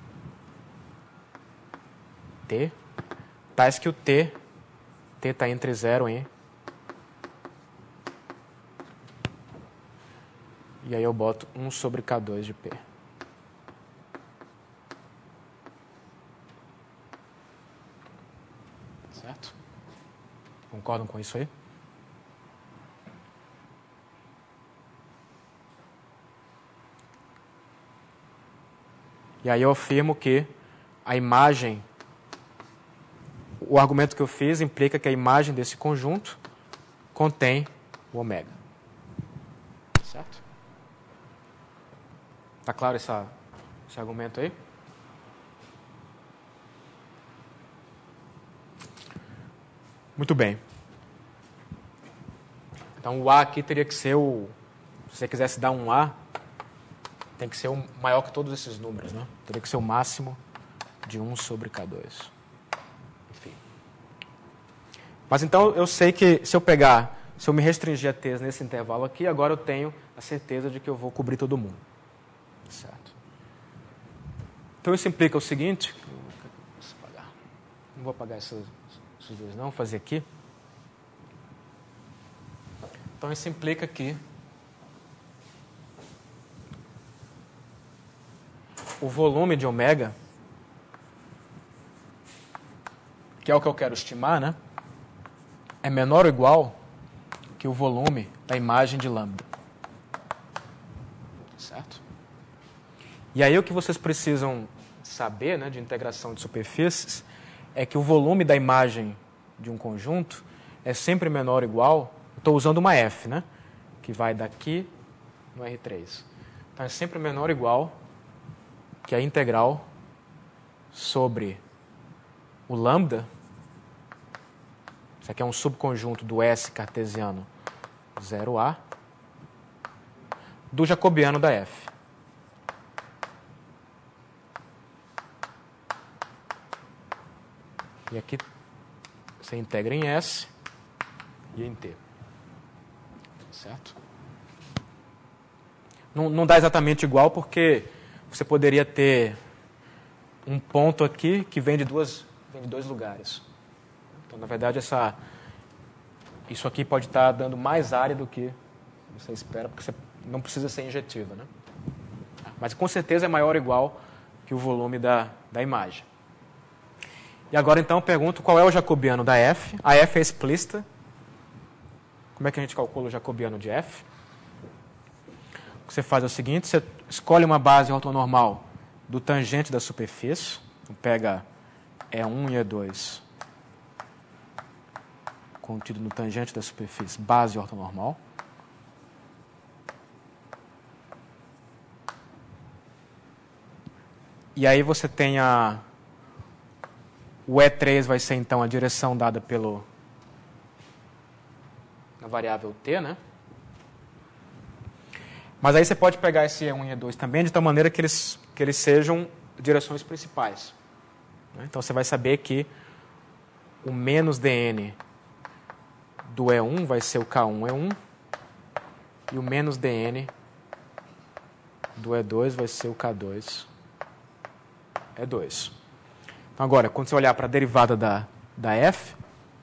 T, tais que o T está entre 0 e... E aí eu boto 1 sobre K2 de P. Certo? Concordam com isso aí? E aí eu afirmo que a imagem, o argumento que eu fiz implica que a imagem desse conjunto contém o ômega. Certo? Está claro esse argumento aí? Muito bem. Então o A aqui teria que ser o... Se você quisesse dar um A, tem que ser o maior que todos esses números, né? Teria que ser o máximo de 1 sobre K2. Enfim. Mas então eu sei que se eu me restringir a T's nesse intervalo aqui, agora eu tenho a certeza de que eu vou cobrir todo mundo. Certo? Então isso implica o seguinte... Não vou apagar esses dois não, vou fazer aqui. Então isso implica que o volume de ômega, que é o que eu quero estimar, né, é menor ou igual que o volume da imagem de lambda. Certo? E aí o que vocês precisam saber, né, de integração de superfícies é que o volume da imagem de um conjunto é sempre menor ou igual... Estou usando uma F, né, que vai daqui no R3. Então é sempre menor ou igual que a integral sobre o lambda. Isso aqui é um subconjunto do S cartesiano 0A do jacobiano da F. E aqui você integra em S e em T. Certo? Não dá exatamente igual porque você poderia ter um ponto aqui que vem de dois lugares. Então, na verdade, isso aqui pode estar dando mais área do que Você espera, porque você não precisa ser injetiva, né? Mas com certeza é maior ou igual que o volume da imagem. E agora então eu pergunto qual é o jacobiano da F. A F é explícita. Como é que a gente calcula o jacobiano de F? O que você faz é o seguinte, você escolhe uma base ortonormal do tangente da superfície. Então pega E1 e E2 contido no tangente da superfície, base ortonormal. E aí você tem o E3 vai ser então a direção dada na variável t, né? Mas aí você pode pegar esse E1 e E2 também de tal maneira que eles sejam direções principais. Então você vai saber que o menos dn do E1 vai ser o K1 E1 e o menos dn do E2 vai ser o K2 E2. Então agora, quando você olhar para a derivada da F,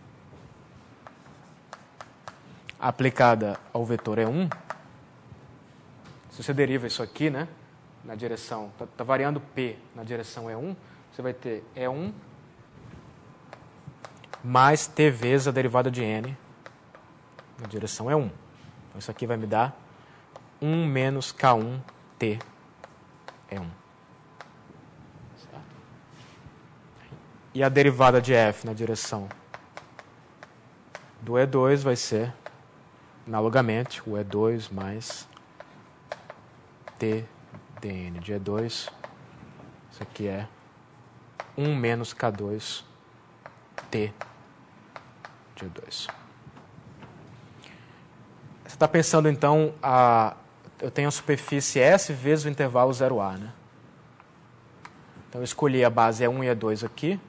aplicada ao vetor E1, se você deriva isso aqui, né, na direção, está variando P na direção E1, você vai ter E1 mais T vezes a derivada de N na direção E1. Então isso aqui vai me dar 1 menos K1T E1. Certo? E a derivada de F na direção do E2 vai ser, analogamente, o E2 mais T dN de E2. Isso aqui é 1 menos K2 T de E2. Você está pensando, então, eu tenho a superfície S vezes o intervalo 0A, né? Então, eu escolhi a base E1 e E2 aqui.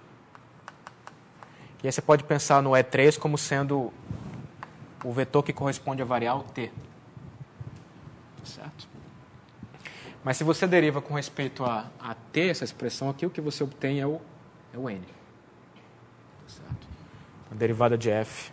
E aí você pode pensar no E3 como sendo o vetor que corresponde à variável T. Certo? Mas se você deriva com respeito a T, essa expressão aqui, o que você obtém é o N. Certo? A derivada de F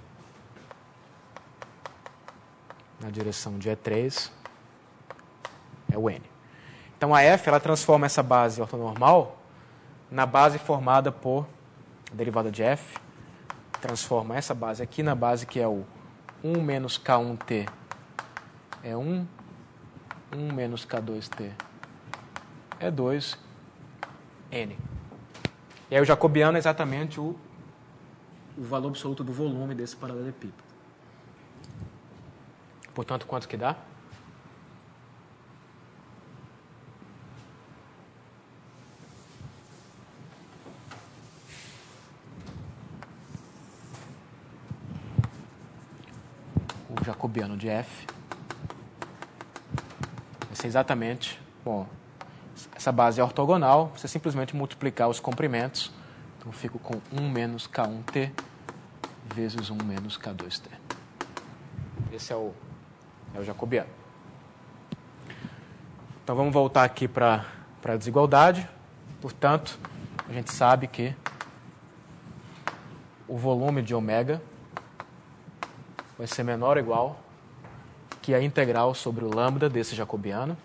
na direção de E3 é o N. Então a F ela transforma essa base ortonormal na base formada por a derivada de F, transforma essa base aqui na base que é o 1 menos K1T é 1 menos K2T é 2, N. E aí o jacobiano é exatamente o valor absoluto do volume desse paralelepípedo. Portanto, quanto que dá? O jacobiano de F vai ser exatamente, bom, essa base é ortogonal, você simplesmente multiplicar os comprimentos, então eu fico com 1 menos K1T vezes 1 menos K2T. Esse é o jacobiano. Então vamos voltar aqui para a desigualdade. Portanto, a gente sabe que o volume de ômega vai ser menor ou igual que a integral sobre o lambda desse jacobiano.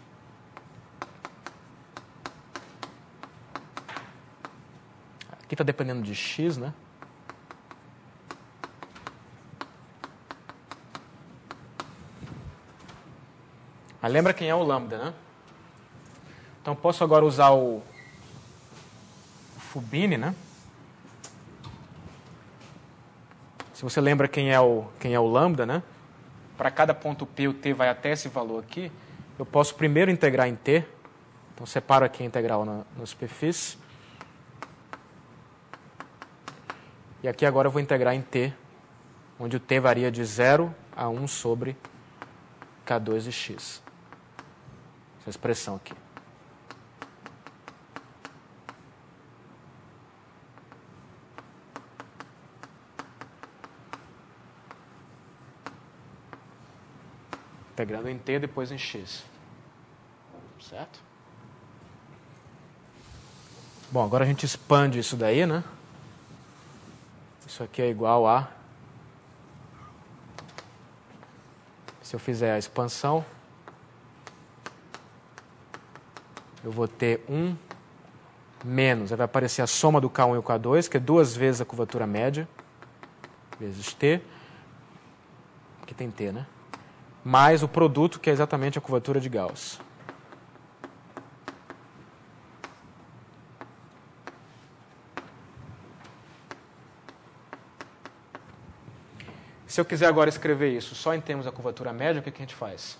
Aqui está dependendo de x, né? Mas lembra quem é o lambda, né? Então posso agora usar o Fubini, né? Se você lembra quem é o lambda, né? Para cada ponto P, o T vai até esse valor aqui. Eu posso primeiro integrar em T. Então separo aqui a integral na superfície. E aqui agora eu vou integrar em T, onde o T varia de 0 a 1 sobre K2 de x. Essa expressão aqui. Integrando em T, depois em x. Certo? Bom, agora a gente expande isso daí, né? Isso aqui é igual a Se eu fizer a expansão, eu vou ter 1 menos, aí vai aparecer a soma do K1 e o K2, que é 2 vezes a curvatura média, vezes T, aqui tem T, né? Mais o produto, que é exatamente a curvatura de Gauss. Se eu quiser agora escrever isso só em termos da curvatura média, o que a gente faz?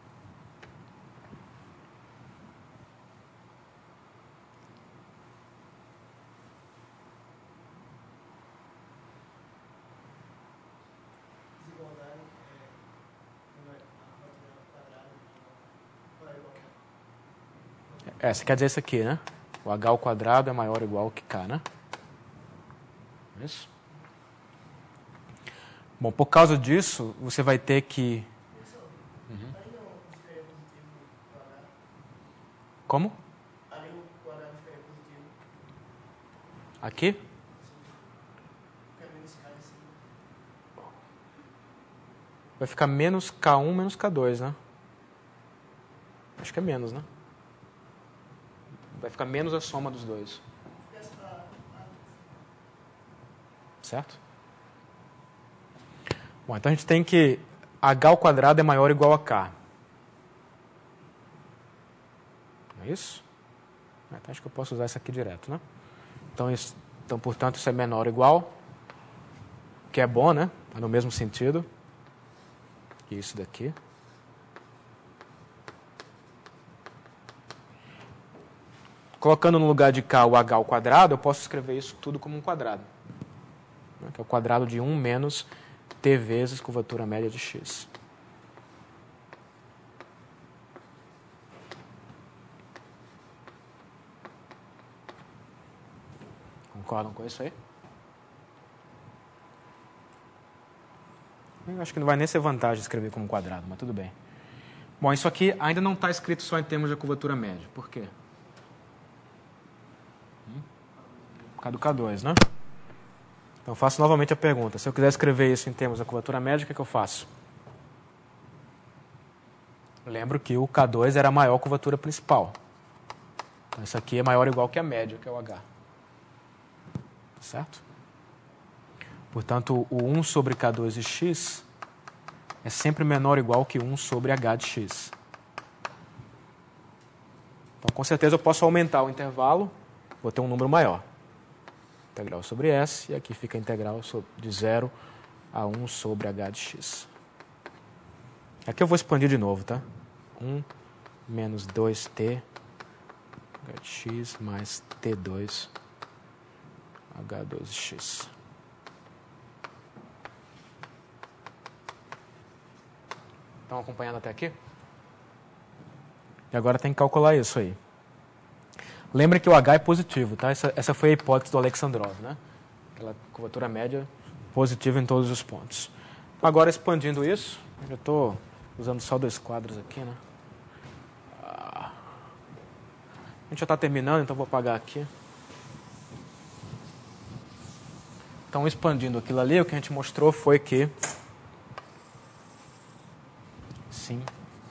Você quer dizer isso aqui, né? O H ao quadrado é maior ou igual que K, né? Isso. Bom, por causa disso, você vai ter que... Como? Aqui? Vai ficar menos K1 menos K2, né? Acho que é menos, né? Vai ficar menos a soma dos dois. Certo? Bom, então a gente tem que H ao quadrado é maior ou igual a K. Não é isso? Então acho que eu posso usar isso aqui direto, né? Então, portanto, isso é menor ou igual, que é bom, né? É no mesmo sentido que isso daqui. Colocando no lugar de K o H ao quadrado, eu posso escrever isso tudo como um quadrado, né? Que é o quadrado de 1 menos T vezes curvatura média de X. Concordam com isso aí? Eu acho que não vai nem ser vantagem escrever como quadrado, mas tudo bem. Bom, isso aqui ainda não está escrito só em termos de curvatura média. Por quê? Por causa do K2, né? Então, eu faço novamente a pergunta. Se eu quiser escrever isso em termos da curvatura média, o que eu faço? Lembro que o K2 era a maior curvatura principal. Então, isso aqui é maior ou igual que a média, que é o H. Certo? Portanto, o 1 sobre K2 de x é sempre menor ou igual que 1 sobre H de x. Então, com certeza, eu posso aumentar o intervalo, vou ter um número maior. Integral sobre S, e aqui fica a integral de 0 a 1 sobre H de x. Aqui eu vou expandir de novo, tá? 1 menos 2t H de x mais T2 H2 de x. Estão acompanhando até aqui? E agora tem que calcular isso aí. Lembre que o H é positivo, tá? Essa foi a hipótese do Alexandrov, né? Aquela curvatura média positiva em todos os pontos. Agora, expandindo isso, eu já estou usando só 2 quadros aqui, né? A gente já está terminando, então vou apagar aqui. Então, expandindo aquilo ali, o que a gente mostrou foi que... Sim.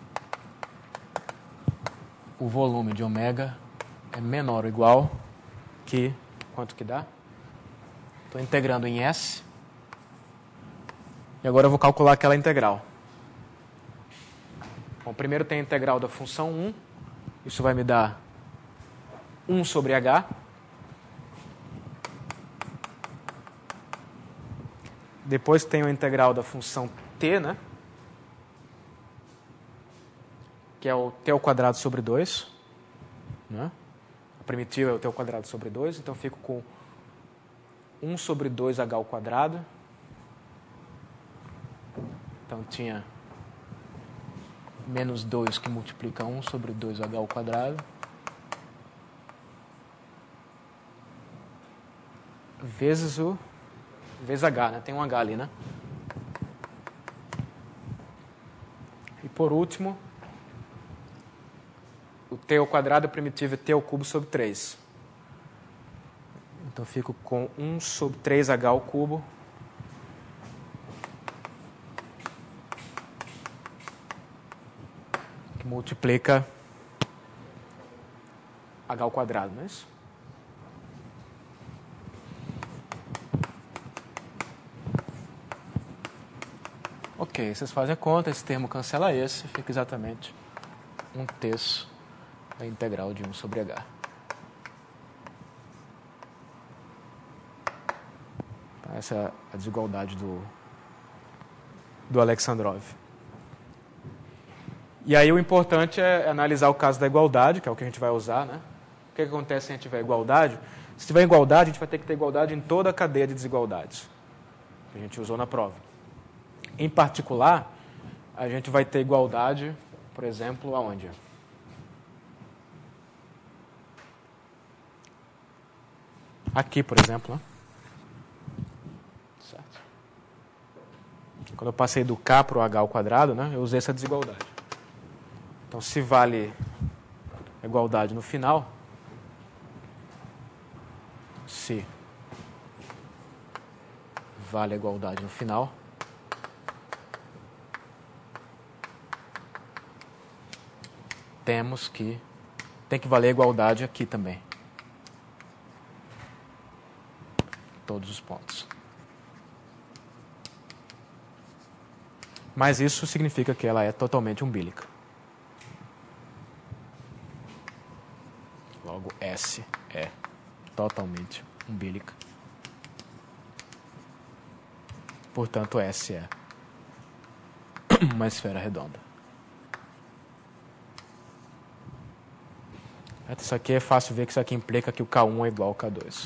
O volume de ômega é menor ou igual que... Quanto que dá? Estou integrando em S. E agora eu vou calcular aquela integral. Bom, primeiro tem a integral da função 1. Isso vai me dar 1 sobre H. Depois tem a integral da função t, né? Que é o t ao quadrado sobre 2. Né? A primitiva é o t ao quadrado sobre 2. Então, eu fico com 1 sobre 2h ao quadrado. Então, tinha menos 2 que multiplica 1 sobre 2h ao quadrado. Vezes h, né? Tem um h ali, né? E por último, o t ao quadrado primitivo é t ao cubo sobre 3. Então, eu fico com 1 sobre 3h ao cubo multiplica h ao quadrado, não é isso? Ok, vocês fazem a conta, esse termo cancela esse, fica exatamente 1/3 da integral de 1 sobre h. Então, essa é a desigualdade do Alexandrov. E aí o importante é analisar o caso da igualdade, que é o que a gente vai usar, né? O que acontece se a gente tiver igualdade? Se tiver igualdade, a gente vai ter que ter igualdade em toda a cadeia de desigualdades, que a gente usou na prova. Em particular, a gente vai ter igualdade, por exemplo, aonde? Aqui, por exemplo. Né? Certo. Quando eu passei do k para o h ao quadrado, né, eu usei essa desigualdade. Então, se vale a igualdade no final, se vale a igualdade no final, temos que tem que valer a igualdade aqui também. Todos os pontos. Mas isso significa que ela é totalmente umbílica. Logo, S é totalmente umbílica. Portanto, S é uma esfera redonda. Isso aqui é fácil ver que isso aqui implica que o K1 é igual ao K2.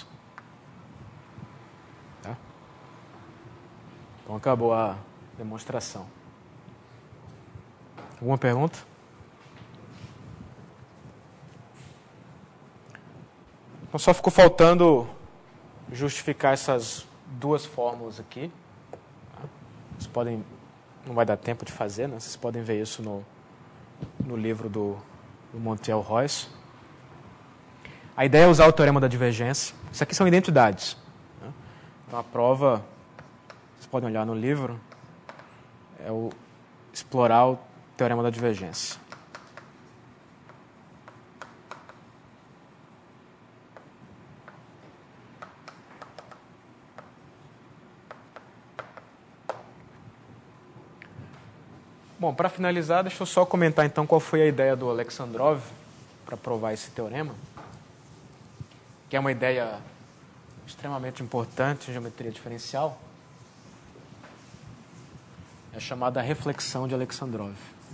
Tá? Então, acabou a demonstração. Alguma pergunta? Então, só ficou faltando justificar essas duas fórmulas aqui. Tá? Vocês podem... Não vai dar tempo de fazer, né? Vocês podem ver isso no livro do Montiel-Royce. A ideia é usar o teorema da divergência. Isso aqui são identidades. Né? Então, a prova, vocês podem olhar no livro, é explorar o teorema da divergência. Bom, para finalizar, deixa eu só comentar então qual foi a ideia do Alexandrov para provar esse teorema, que é uma ideia extremamente importante em geometria diferencial. É chamada reflexão de Alexandrov.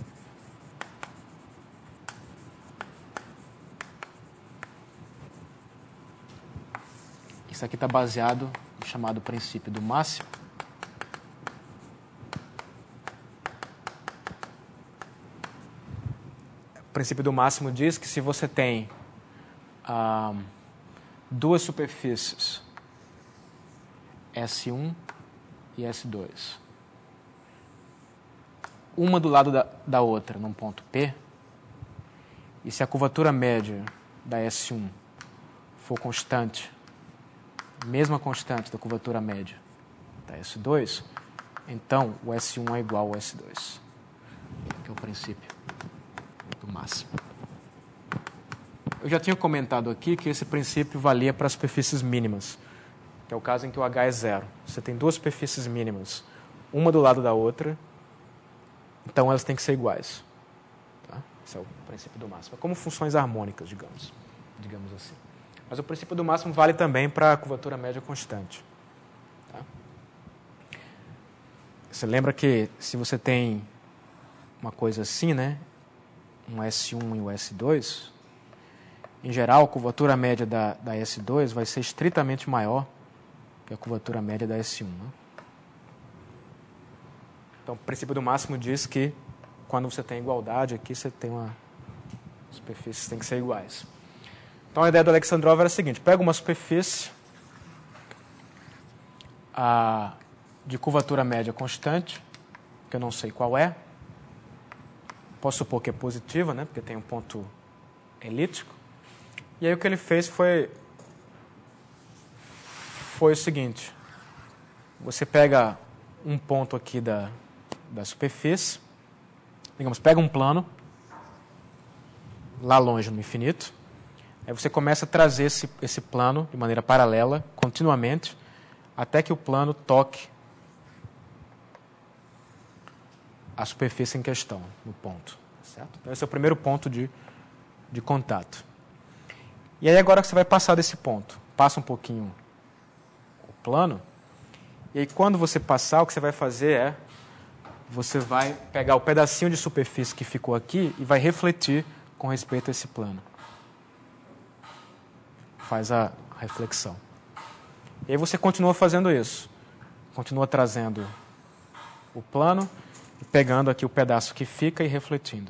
Isso aqui está baseado no chamado princípio do máximo. O princípio do máximo diz que se você tem duas superfícies, S1 e S2, uma do lado da outra num ponto P, e se a curvatura média da S1 for constante, mesma constante da curvatura média da S2, então o S1 é igual ao S2, que é o princípio do máximo. Eu já tinha comentado aqui que esse princípio valia para as superfícies mínimas, que é o caso em que o H é zero. Você tem duas superfícies mínimas, uma do lado da outra, então elas têm que ser iguais. Tá? Esse é o princípio do máximo. É como funções harmônicas, digamos assim. Mas o princípio do máximo vale também para a curvatura média constante. Tá? Você lembra que se você tem uma coisa assim, né? Um S1 e o S2, em geral, a curvatura média da S2 vai ser estritamente maior que a curvatura média da S1. Né? Então, o princípio do máximo diz que quando você tem igualdade, aqui você tem as superfícies têm que ser iguais. Então, a ideia do Alexandrov era a seguinte: pega uma superfície de curvatura média constante, que eu não sei qual é. Posso supor que é positiva, né, porque tem um ponto elíptico. E aí o que ele fez foi o seguinte: você pega um ponto aqui da superfície, digamos, pega um plano, lá longe no infinito. Aí você começa a trazer esse plano de maneira paralela, continuamente, até que o plano toque a superfície em questão, no ponto. Certo? Então, esse é o primeiro ponto de contato. E aí, agora que você vai passar desse ponto, passa um pouquinho o plano, e aí, quando você passar, o que você vai fazer é, você vai pegar o pedacinho de superfície que ficou aqui e vai refletir com respeito a esse plano. Faz a reflexão. E aí você continua fazendo isso. Continua trazendo o plano, e pegando aqui o pedaço que fica e refletindo.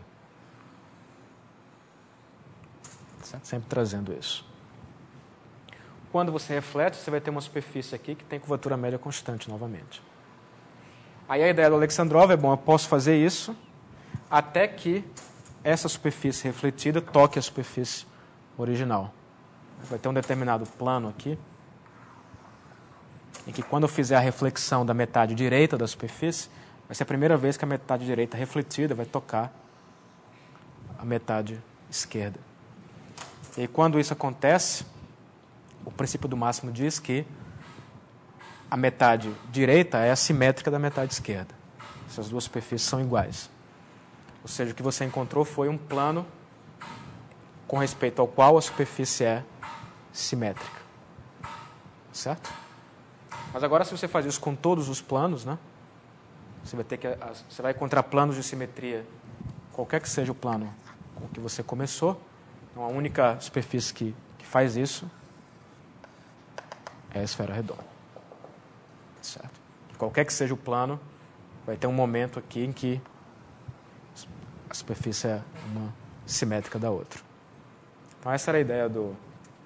Certo? Sempre trazendo isso. Quando você reflete, você vai ter uma superfície aqui que tem curvatura média constante novamente. Aí a ideia do Alexandrov é, bom, eu posso fazer isso até que essa superfície refletida toque a superfície original. Vai ter um determinado plano aqui, em que quando eu fizer a reflexão da metade direita da superfície, vai ser a primeira vez que a metade direita refletida vai tocar a metade esquerda. E aí, quando isso acontece, o princípio do máximo diz que a metade direita é assimétrica da metade esquerda. Essas duas superfícies são iguais. Ou seja, o que você encontrou foi um plano com respeito ao qual a superfície é simétrica. Certo? Mas agora, se você faz isso com todos os planos, né, você vai encontrar planos de simetria, qualquer que seja o plano com que você começou. Então, a única superfície que faz isso é a esfera redonda. Certo? Qualquer que seja o plano, vai ter um momento aqui em que a superfície é uma simétrica da outra. Então, essa era a ideia do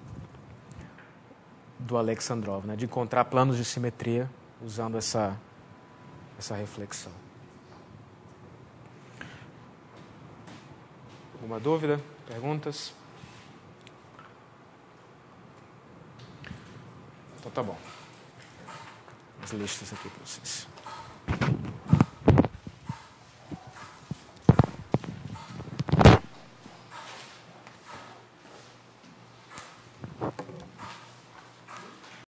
Alexandrov, né? De encontrar planos de simetria usando essa reflexão. Alguma dúvida? Perguntas? Então tá bom. As listas aqui para vocês.